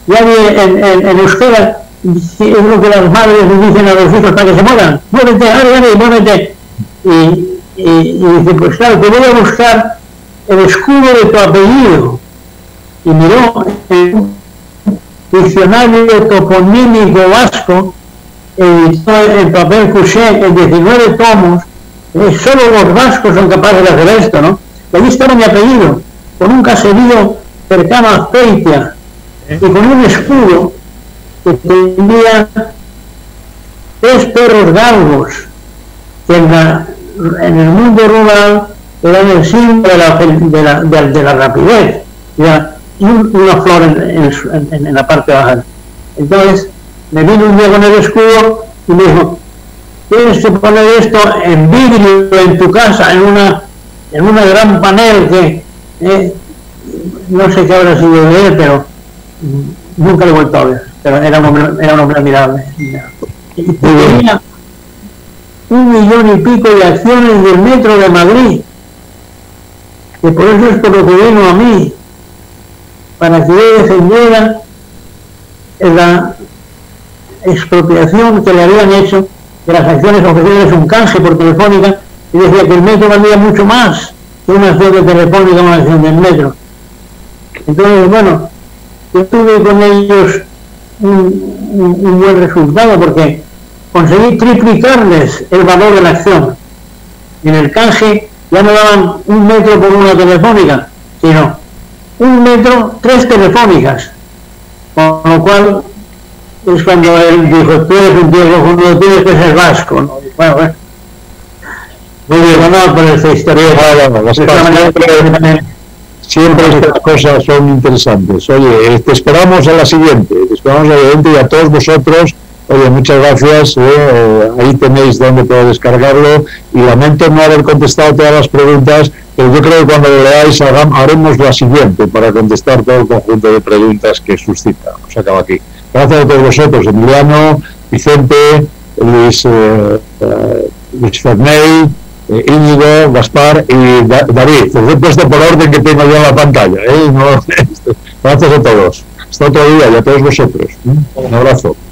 en euskera es lo que las madres le dicen a los hijos para que se mueran: muévete, Ari, muévete. Y dice, pues claro, te voy a buscar el escudo de tu apellido. Y miró el diccionario toponímico vasco, editó en papel couché en 19 tomos. Solo los vascos son capaces de hacer esto, ¿no? Y allí estaba mi apellido, con un caserío cercano a Azpeitia, y con un escudo que tenía 3 perros galgos, que en el mundo rural eran el símbolo de la rapidez, y una flor en la parte baja. Entonces me vino un día con el escudo y me dijo: tienes que poner esto en vidrio en tu casa, en una gran panel que no sé qué habrá sido de él, pero nunca lo he vuelto a ver. Pero era un hombre admirable. Y tenía 1,5 millones de acciones del Metro de Madrid, que por eso es por lo que vino a mí, para que yo defendiera la expropiación que le habían hecho de las acciones, ofreciéndoles un canje por Telefónica, y decía que el Metro valía mucho más que una acción de Telefónica o una acción del Metro. Entonces, bueno, yo tuve con ellos un buen resultado, porque conseguí triplicarles el valor de la acción. En el canje ya no daban 1 metro por una Telefónica, sino 1 metro, 3 telefónicas. Con lo cual es cuando él dijo: tú eres un tío cojonudo, tienes que ser vasco, ¿no? Bueno. Muy bien, no, por esta historia. Siempre estas cosas son interesantes. Oye, te esperamos a la siguiente, y a todos vosotros. Oye, muchas gracias, ahí tenéis donde poder descargarlo, y lamento no haber contestado todas las preguntas, pero yo creo que cuando lo leáis haremos la siguiente para contestar todo el conjunto de preguntas que suscita. Se acaba aquí. Gracias a todos vosotros, Emiliano, Vicente, Luis Ferney, Íñigo, Gaspar y David. Os he puesto por orden que tengo yo en la pantalla. No, gracias a todos. Hasta otro día y a todos vosotros. Un abrazo.